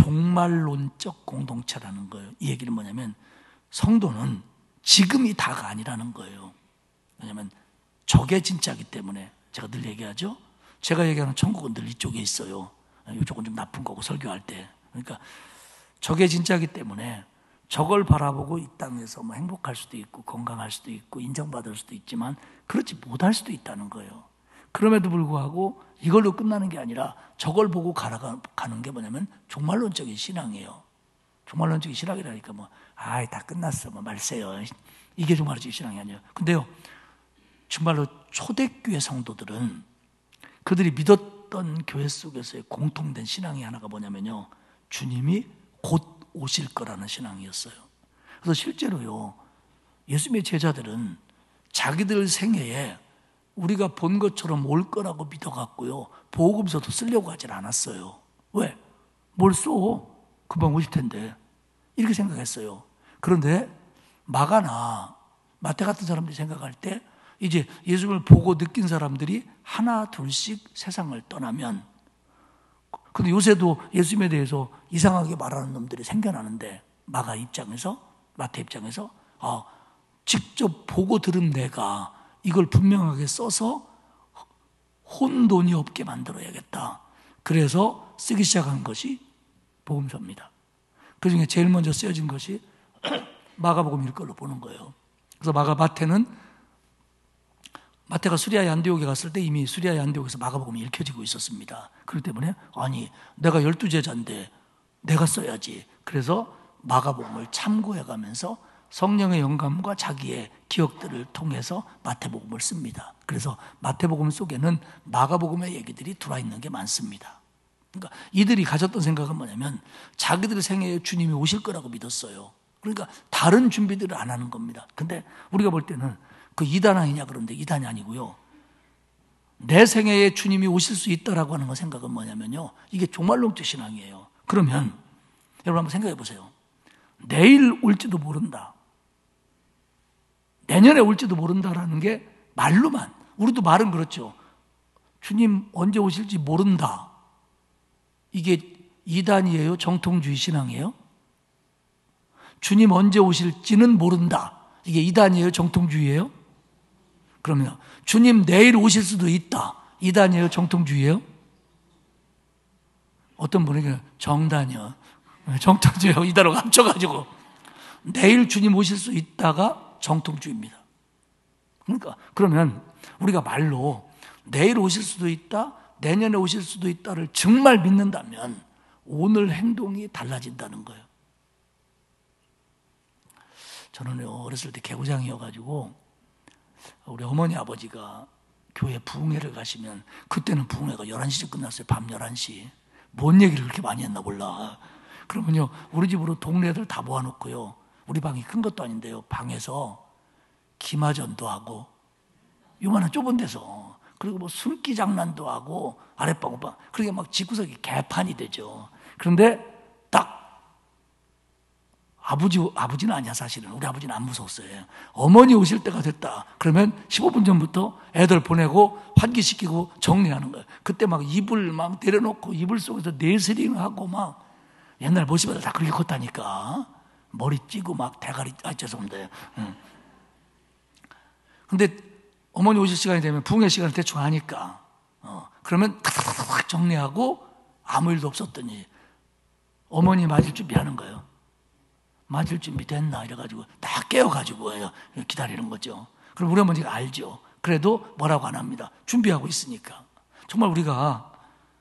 종말론적 공동체라는 거예요. 이 얘기는 뭐냐면 성도는 지금이 다가 아니라는 거예요. 왜냐하면 저게 진짜기 때문에. 제가 늘 얘기하죠. 제가 얘기하는 천국은 늘 이쪽에 있어요. 이쪽은 좀 나쁜 거고 설교할 때. 그러니까 저게 진짜기 때문에 저걸 바라보고 이 땅에서 행복할 수도 있고 건강할 수도 있고 인정받을 수도 있지만 그렇지 못할 수도 있다는 거예요. 그럼에도 불구하고 이걸로 끝나는 게 아니라 저걸 보고 가는 게 뭐냐면 종말론적인 신앙이에요. 종말론적인 신앙이라니까 다 끝났어, 말세요. 이게 종말론적인 신앙이 아니에요. 근데요, 정말로 초대교회 성도들은 그들이 믿었던 교회 속에서의 공통된 신앙이 하나가 뭐냐면요, 주님이 곧 오실 거라는 신앙이었어요. 그래서 실제로요, 예수님의 제자들은 자기들 생애에 우리가 본 것처럼 올 거라고 믿어갖고요, 복음서도 쓰려고 하질 않았어요. 왜? 뭘 써? 금방 오실 텐데. 이렇게 생각했어요. 그런데 마가나 마태 같은 사람들이 생각할 때 이제 예수님을 보고 느낀 사람들이 하나 둘씩 세상을 떠나면, 근데 요새도 예수님에 대해서 이상하게 말하는 놈들이 생겨나는데, 마가 입장에서, 마태 입장에서 직접 보고 들은 내가 이걸 분명하게 써서 혼돈이 없게 만들어야겠다. 그래서 쓰기 시작한 것이 복음서입니다. 그중에 제일 먼저 쓰여진 것이 마가복음일 걸로 보는 거예요. 그래서 마태가 수리아의 안디옥에 갔을 때 이미 수리아의 안디옥에서 마가복음이 읽혀지고 있었습니다. 그렇기 때문에 내가 12제자인데 내가 써야지. 그래서 마가복음을 참고해가면서 성령의 영감과 자기의 기억들을 통해서 마태복음을 씁니다. 그래서 마태복음 속에는 마가복음의 얘기들이 들어있는 게 많습니다. 그러니까 이들이 가졌던 생각은 뭐냐면 자기들 생애에 주님이 오실 거라고 믿었어요. 그러니까 다른 준비들을 안 하는 겁니다. 근데 우리가 볼 때는 그 이단 아니냐 그런데 이단이 아니고요, 내 생애에 주님이 오실 수 있다라고 하는 거 생각은 뭐냐면요, 이게 종말론적 신앙이에요. 그러면 여러분 한번 생각해 보세요. 내일 올지도 모른다, 내년에 올지도 모른다라는 게 말로만, 우리도 말은 그렇죠. 주님 언제 오실지 모른다. 이게 이단이에요? 정통주의 신앙이에요? 주님 언제 오실지는 모른다. 이게 이단이에요? 정통주의예요? 그러면 주님 내일 오실 수도 있다. 이단이에요? 정통주의예요? 어떤 분에게 정단이요. 정통주의하고 이단하고 합쳐가지고 내일 주님 오실 수 있다가 정통주의입니다. 그러니까 그러면 우리가 말로 내일 오실 수도 있다, 내년에 오실 수도 있다를 정말 믿는다면 오늘 행동이 달라진다는 거예요. 저는 어렸을 때 개구장이어가지고 우리 어머니 아버지가 교회 부흥회를 가시면, 그때는 부흥회가 11시쯤 끝났어요. 밤 11시. 뭔 얘기를 그렇게 많이 했나 몰라. 그러면요, 우리 집으로 동네 애들 다 모아놓고요, 우리 방이 큰 것도 아닌데요, 방에서 기마전도 하고, 요만한 좁은 데서, 그리고 숨기 장난도 하고, 아랫방, 오방, 그러게 막 집구석이 개판이 되죠. 그런데 딱 아버지는 아니야, 사실은. 우리 아버지는 안 무서웠어요. 어머니 오실 때가 됐다. 그러면 15분 전부터 애들 보내고 환기시키고 정리하는 거예요. 그때 막 이불 막 내려놓고 이불 속에서 네스링하고 막, 옛날 모습들 다 그렇게 컸다니까. 머리 찌고 막 대가리, 죄송합니다. 근데 어머니 오실 시간이 되면 부흥회 시간을 대충 하니까, 그러면 탁탁탁 정리하고 아무 일도 없었더니 어머니 맞을 준비하는 거예요. 맞을 준비 됐나 이래가지고 다 깨워가지고 기다리는 거죠. 그럼 우리 어머니가 알죠. 그래도 뭐라고 안 합니다. 준비하고 있으니까. 정말 우리가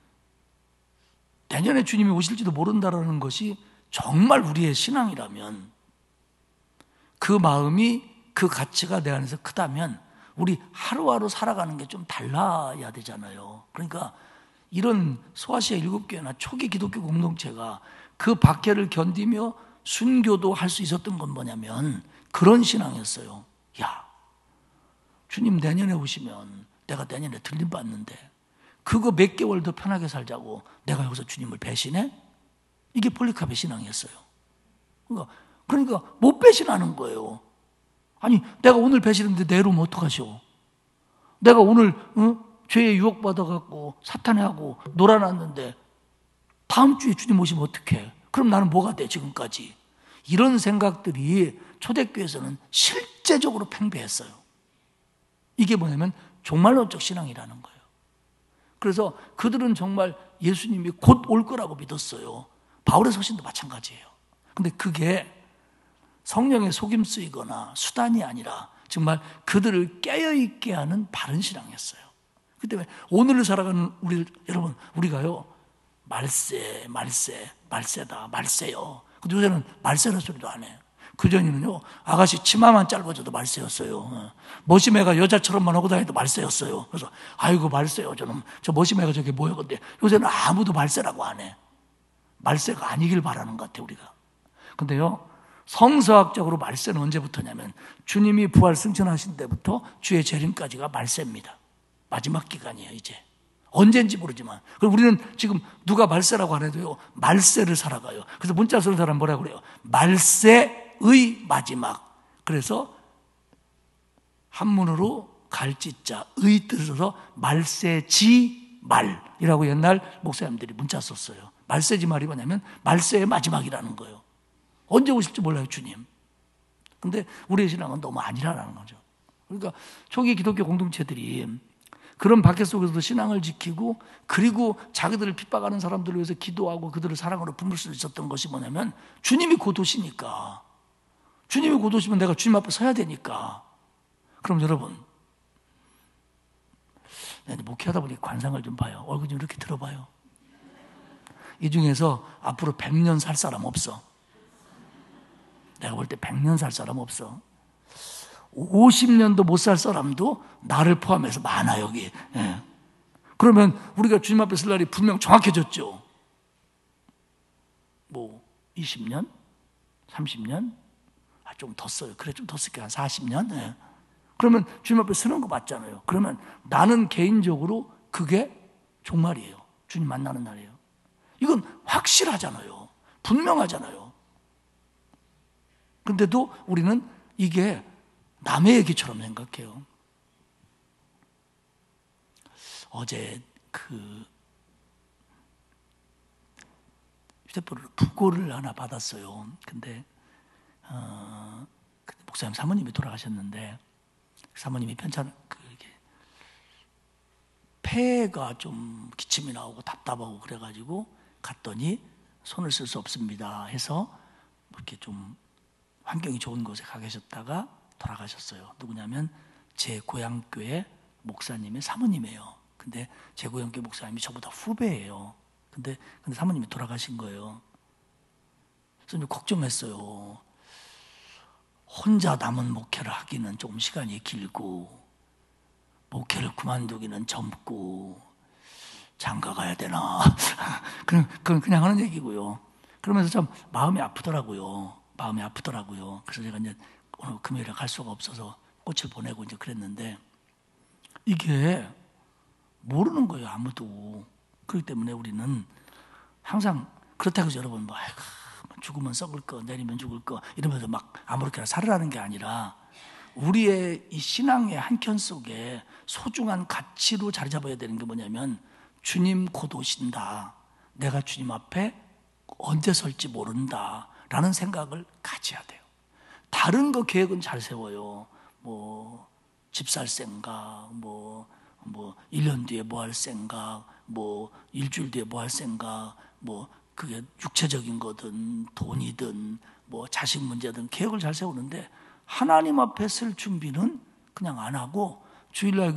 내년에 주님이 오실지도 모른다라는 것이 정말 우리의 신앙이라면, 그 마음이, 그 가치가 내 안에서 크다면 우리 하루하루 살아가는 게 좀 달라야 되잖아요. 그러니까 이런 소아시아 7교회나 초기 기독교 공동체가 그 박해를 견디며 순교도 할 수 있었던 건 뭐냐면 그런 신앙이었어요. 야, 주님 내년에 오시면 내가 내년에 들림받는데 그거 몇 개월 더 편하게 살자고 내가 여기서 주님을 배신해? 이게 폴리카르의 신앙이었어요. 그러니까 못 배신하는 거예요. 아니, 내가 오늘 배신했는데 내일 오면 어떡하시오? 내가 오늘 죄에 유혹받아갖고 사탄하고 놀아놨는데 다음 주에 주님 오시면 어떡해? 그럼 나는 뭐가 돼, 지금까지? 이런 생각들이 초대교회에서는 실제적으로 팽배했어요. 이게 뭐냐면 종말론적 신앙이라는 거예요. 그래서 그들은 정말 예수님이 곧 올 거라고 믿었어요. 바울의 서신도 마찬가지예요. 근데 그게 성령의 속임 쓰이거나 수단이 아니라 정말 그들을 깨어있게 하는 바른 신앙이었어요. 그 때문에 오늘을 살아가는 우리 여러분, 우리가요 말세다, 말세요. 근데 요새는 말세라는 소리도 안 해요. 그전에는요 아가씨 치마만 짧아져도 말세였어요. 머시매가 여자처럼만 하고 다니도 말세였어요. 그래서 아이고 말세요 저놈, 저 머시매가 저게 뭐예요. 근데 요새는 아무도 말세라고 안 해. 말세가 아니길 바라는 것 같아요 우리가. 근데요 성서학적으로 말세는 언제부터냐면 주님이 부활 승천하신 때부터 주의 재림까지가 말세입니다. 마지막 기간이에요 이제. 언제인지 모르지만. 그럼 우리는 지금 누가 말세라고 안 해도요 말세를 살아가요. 그래서 문자 쓰는 사람 뭐라고 그래요? 말세의 마지막. 그래서 한문으로 갈지자 의 뜻으로 말세지말이라고 옛날 목사님들이 문자 썼어요. 말세지말이 뭐냐면 말세의 마지막이라는 거예요. 언제 오실지 몰라요 주님. 근데 우리의 신앙은 너무 아니라는 거죠. 그러니까 초기 기독교 공동체들이 그런 박해 속에서도 신앙을 지키고 그리고 자기들을 핍박하는 사람들을 위해서 기도하고 그들을 사랑으로 품을 수 있었던 것이 뭐냐면 주님이 곧 오시니까. 주님이 곧 오시면 내가 주님 앞에 서야 되니까. 그럼 여러분, 목회하다 보니 관상을 좀 봐요. 얼굴 좀 이렇게 들어봐요. 이 중에서 앞으로 100년 살 사람 없어. 내가 볼 때 100년 살 사람 없어. 50년도 못 살 사람도 나를 포함해서 많아 여기. 예. 그러면 우리가 주님 앞에 설 날이 분명 정확해졌죠. 뭐 20년? 30년? 좀 더 써요. 그래 좀 더 쓸게요. 한 40년? 예. 그러면 주님 앞에 서는 거 맞잖아요. 그러면 나는 개인적으로 그게 종말이에요. 주님 만나는 날이에요. 이건 확실하잖아요. 분명하잖아요. 근데도 우리는 이게 남의 얘기처럼 생각해요. 어제 휴대폰으로 부고를 하나 받았어요. 근데 목사님 사모님이 돌아가셨는데 사모님이 폐가 좀 기침이 나오고 답답하고 그래가지고 갔더니 손을 쓸 수 없습니다 해서 이렇게 좀 환경이 좋은 곳에 가 계셨다가 돌아가셨어요. 누구냐면 제 고향교회 목사님의 사모님이에요. 근데 제 고향교회 목사님이 저보다 후배예요. 근데 사모님이 돌아가신 거예요. 그래서 좀 걱정했어요. 혼자 남은 목회를 하기는 조금 시간이 길고 목회를 그만두기는 젊고 장가 가야 되나 그냥 하는 얘기고요. 그러면서 참 마음이 아프더라고요. 그래서 제가 이제 오늘 금요일에 갈 수가 없어서 꽃을 보내고 이제 그랬는데 이게 모르는 거예요 아무도. 그렇기 때문에 우리는 항상 그렇다고 해서 여러분 죽으면 썩을 거 내리면 죽을 거 이러면서 막 아무렇게나 살으라는 게 아니라 우리의 이 신앙의 한켠 속에 소중한 가치로 자리 잡아야 되는 게 뭐냐면 주님 곧 오신다. 내가 주님 앞에 언제 설지 모른다 라는 생각을 가져야 돼요. 다른 거 계획은 잘 세워요. 뭐 집 살 생각, 뭐 1년 뒤에 뭐 할 생각, 뭐 일주일 뒤에 뭐 할 생각, 뭐 그게 육체적인 거든 돈이든 뭐 자식 문제든 계획을 잘 세우는데 하나님 앞에 쓸 준비는 그냥 안 하고 주일날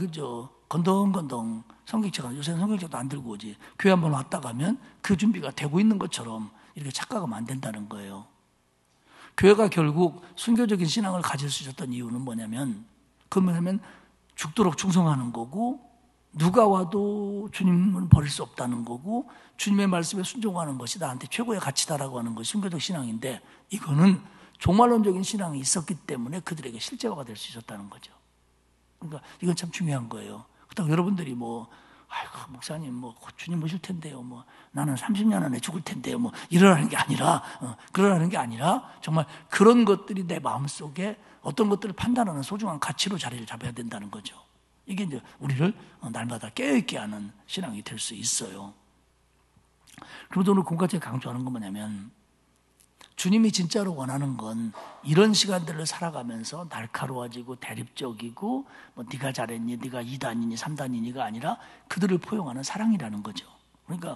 건덩건덩 성경책, 요새는 성경책도 안 들고 오지. 교회 한번 왔다 가면 그 준비가 되고 있는 것처럼 이렇게 착각하면 안 된다는 거예요. 교회가 결국 순교적인 신앙을 가질 수 있었던 이유는 뭐냐면 그러면 죽도록 충성하는 거고 누가 와도 주님을 버릴 수 없다는 거고 주님의 말씀에 순종하는 것이 나한테 최고의 가치다라고 하는 것이 순교적 신앙인데 이거는 종말론적인 신앙이 있었기 때문에 그들에게 실제화가 될 수 있었다는 거죠. 그러니까 이건 참 중요한 거예요. 그렇다고 여러분들이 아이고 목사님 주님 오실 텐데요. 나는 30년 안에 죽을 텐데요. 이러라는 게 아니라 정말 그런 것들이 내 마음속에 어떤 것들을 판단하는 소중한 가치로 자리를 잡아야 된다는 거죠. 이게 이제 우리를 날마다 깨어있게 하는 신앙이 될 수 있어요. 그리고 오늘 공과제 강조하는 건 뭐냐면 주님이 진짜로 원하는 건 이런 시간들을 살아가면서 날카로워지고 대립적이고 네가 잘했니, 네가 2단이니 3단이니가 아니라 그들을 포용하는 사랑이라는 거죠. 그러니까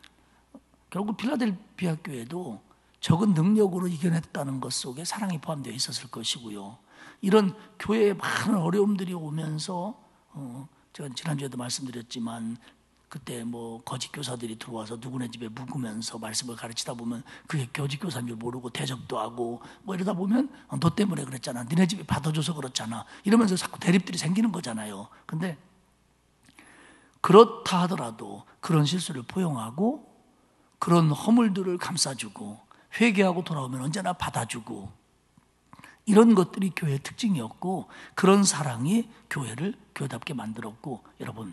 결국 필라델피아 교회도 적은 능력으로 이겨냈다는 것 속에 사랑이 포함되어 있었을 것이고요. 이런 교회에 많은 어려움들이 오면서 제가 지난주에도 말씀드렸지만 그때 뭐 거짓 교사들이 들어와서 누구네 집에 묵으면서 말씀을 가르치다 보면 그게 거짓 교사인 줄 모르고 대적도 하고 뭐 이러다 보면 너 때문에 그랬잖아, 니네 집이 받아줘서 그렇잖아 이러면서 자꾸 대립들이 생기는 거잖아요. 근데 그렇다 하더라도 그런 실수를 포용하고 그런 허물들을 감싸주고 회개하고 돌아오면 언제나 받아주고 이런 것들이 교회의 특징이었고 그런 사랑이 교회를 교회답게 만들었고, 여러분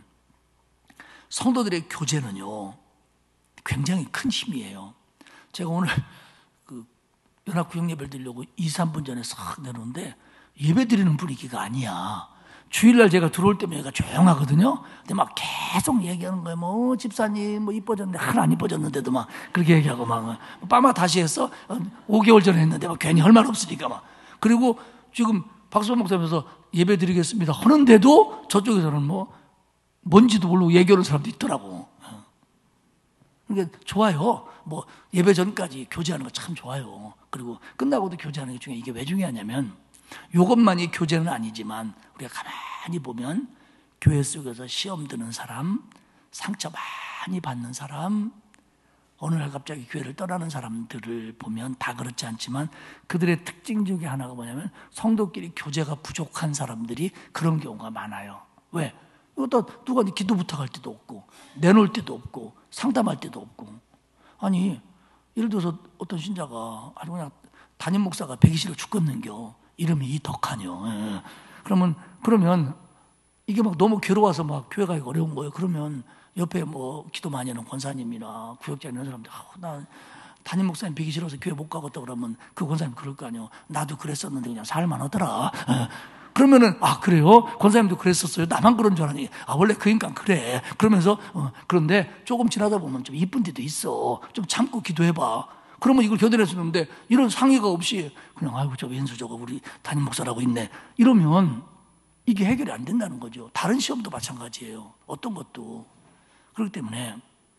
성도들의 교제는요 굉장히 큰 힘이에요. 제가 오늘 그 연합구역 예배를 드리려고 2, 3분 전에 싹 내놓는데 예배 드리는 분위기가 아니야. 주일날 제가 들어올 때면 얘가 조용하거든요. 근데 막 계속 얘기하는 거예요. 뭐 집사님 뭐 이뻐졌는데 하나 안 이뻐졌는데도 막 그렇게 얘기하고 막 빠마 다시 했어. 5개월 전에 했는데 막 괜히 할 말 없으니까 막. 그리고 지금 박수원 목사님께서 예배 드리겠습니다 하는데도 저쪽에서는 뭐 뭔지도 모르고 얘기하는 사람도 있더라고. 그러니까 좋아요. 뭐 예배 전까지 교제하는 거 참 좋아요. 그리고 끝나고도 교제하는 게 중요해. 이게 왜 중요하냐면 이것만이 교제는 아니지만 우리가 가만히 보면 교회 속에서 시험 드는 사람, 상처 많이 받는 사람, 어느 날 갑자기 교회를 떠나는 사람들을 보면 다 그렇지 않지만 그들의 특징 중에 하나가 뭐냐면 성도끼리 교제가 부족한 사람들이 그런 경우가 많아요. 왜? 이것도 누가 기도 부탁할 때도 없고 내놓을 때도 없고 상담할 때도 없고. 아니 예를 들어서 어떤 신자가 아주 그냥 담임 목사가 배기 싫어 죽겠는겨. 이름이 이덕하뇨. 예. 그러면 이게 막 너무 괴로워서 막 교회 가기 어려운 거예요. 그러면 옆에 뭐 기도 많이 하는 권사님이나 구역장 이런 사람들, 나 담임 목사님 뵈기 싫어서 교회 못 가겠다 그러면 그 권사님 그럴 거 아니에요. 나도 그랬었는데 그냥 살만하더라. 그러면은 그래요? 권사님도 그랬었어요? 나만 그런 줄 알았니? 원래 그 인간 그래. 그러면서 그런데 조금 지나다 보면 좀 이쁜 데도 있어. 좀 참고 기도해봐. 그러면 이걸 견뎌낼 수 있는데 이런 상의가 없이 그냥 아이고 저 왼수 저거 우리 담임 목사라고 있네 이러면 이게 해결이 안 된다는 거죠. 다른 시험도 마찬가지예요. 어떤 것도. 그렇기 때문에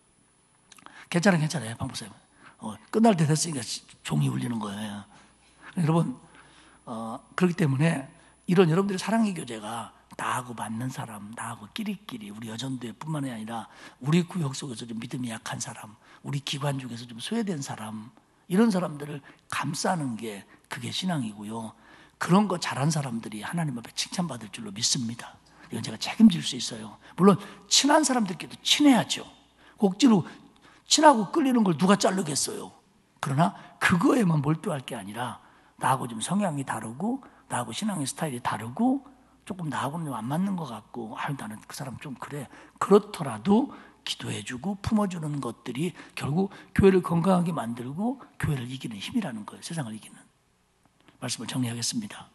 괜찮아요 박 목사님. 끝날 때 됐으니까 종이 울리는 거예요. 여러분 그렇기 때문에 이런 여러분들의 사랑의 교제가 나하고 맞는 사람, 나하고 끼리끼리 우리 여전도회 뿐만이 아니라 우리 구역 속에서 좀 믿음이 약한 사람, 우리 기관 중에서 좀 소외된 사람, 이런 사람들을 감싸는 게 그게 신앙이고요. 그런 거 잘한 사람들이 하나님 앞에 칭찬받을 줄로 믿습니다. 이건 제가 책임질 수 있어요. 물론 친한 사람들끼리도 친해야죠. 억지로 친하고 끌리는 걸 누가 자르겠어요. 그러나 그거에만 몰두할 게 아니라 나하고 좀 성향이 다르고 나하고 신앙의 스타일이 다르고 조금 나하고는 좀 안 맞는 것 같고 나는 그 사람 좀 그래. 그렇더라도 기도해주고 품어주는 것들이 결국 교회를 건강하게 만들고 교회를 이기는 힘이라는 거예요. 세상을 이기는. 말씀을 정리하겠습니다.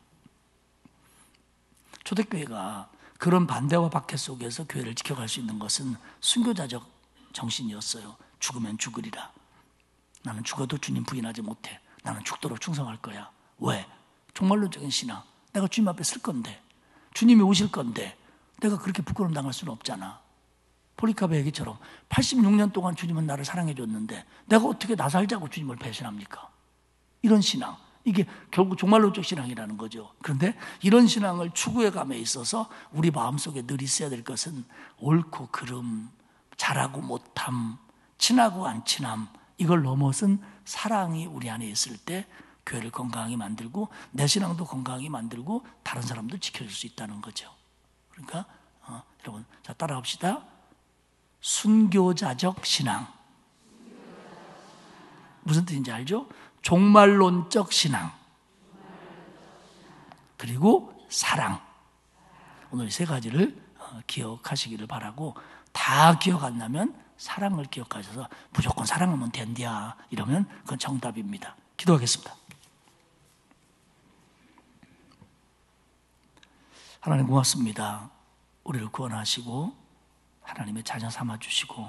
초대교회가 그런 반대와 박해 속에서 교회를 지켜갈 수 있는 것은 순교자적 정신이었어요. 죽으면 죽으리라. 나는 죽어도 주님 부인하지 못해. 나는 죽도록 충성할 거야. 왜? 종말론적인 신앙. 내가 주님 앞에 설 건데, 주님이 오실 건데 내가 그렇게 부끄러움 당할 수는 없잖아. 폴리카베 얘기처럼 86년 동안 주님은 나를 사랑해 줬는데 내가 어떻게 나 살자고 주님을 배신합니까? 이런 신앙, 이게 결국 종말론적 신앙이라는 거죠. 그런데 이런 신앙을 추구해 감에 있어서 우리 마음속에 늘 있어야 될 것은 옳고 그름, 잘하고 못함, 친하고 안 친함, 이걸 넘어선 사랑이 우리 안에 있을 때 교회를 건강하게 만들고 내 신앙도 건강하게 만들고 다른 사람도 지켜줄 수 있다는 거죠. 그러니까 여러분 자 따라합시다. 순교자적 신앙. 무슨 뜻인지 알죠? 종말론적 신앙. 그리고 사랑. 오늘 이 세 가지를 기억하시기를 바라고, 다 기억 안 나면 사랑을 기억하셔서 무조건 사랑하면 된디야 이러면 그건 정답입니다. 기도하겠습니다. 하나님 고맙습니다. 우리를 구원하시고 하나님의 자녀 삼아주시고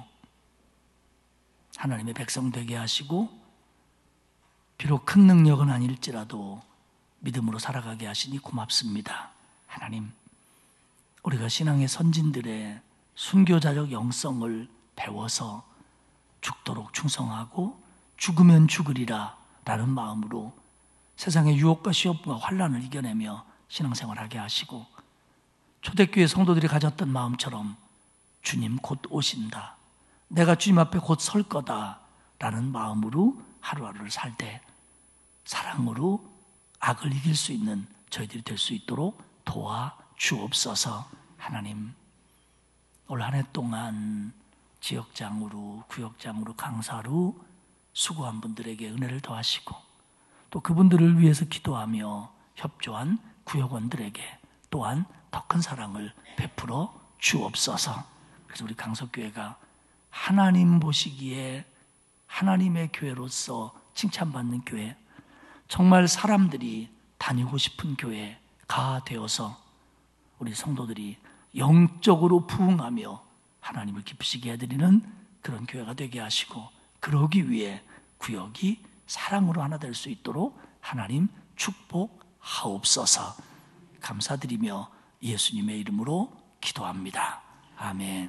하나님의 백성 되게 하시고 비록 큰 능력은 아닐지라도 믿음으로 살아가게 하시니 고맙습니다. 하나님, 우리가 신앙의 선진들의 순교자적 영성을 배워서 죽도록 충성하고 죽으면 죽으리라 라는 마음으로 세상의 유혹과 시험과 환난을 이겨내며 신앙생활하게 하시고 초대교회 성도들이 가졌던 마음처럼 주님 곧 오신다, 내가 주님 앞에 곧 설 거다 라는 마음으로 하루하루를 살 때 사랑으로 악을 이길 수 있는 저희들이 될 수 있도록 도와주옵소서. 하나님, 올 한 해 동안 지역장으로, 구역장으로, 강사로 수고한 분들에게 은혜를 더하시고, 또 그분들을 위해서 기도하며 협조한 구역원들에게 또한 더 큰 사랑을 베풀어 주옵소서. 그래서 우리 강석교회가 하나님 보시기에 하나님의 교회로서 칭찬받는 교회, 정말 사람들이 다니고 싶은 교회가 되어서 우리 성도들이 영적으로 부흥하며 하나님을 기쁘시게 해드리는 그런 교회가 되게 하시고, 그러기 위해 구역이 사랑으로 하나 될 수 있도록 하나님 축복하옵소서. 감사드리며 예수님의 이름으로 기도합니다. 아멘.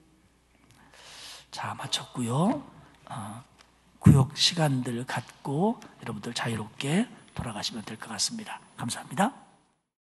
자, 마쳤고요. 구역 시간들 갖고 여러분들 자유롭게 돌아가시면 될 것 같습니다. 감사합니다.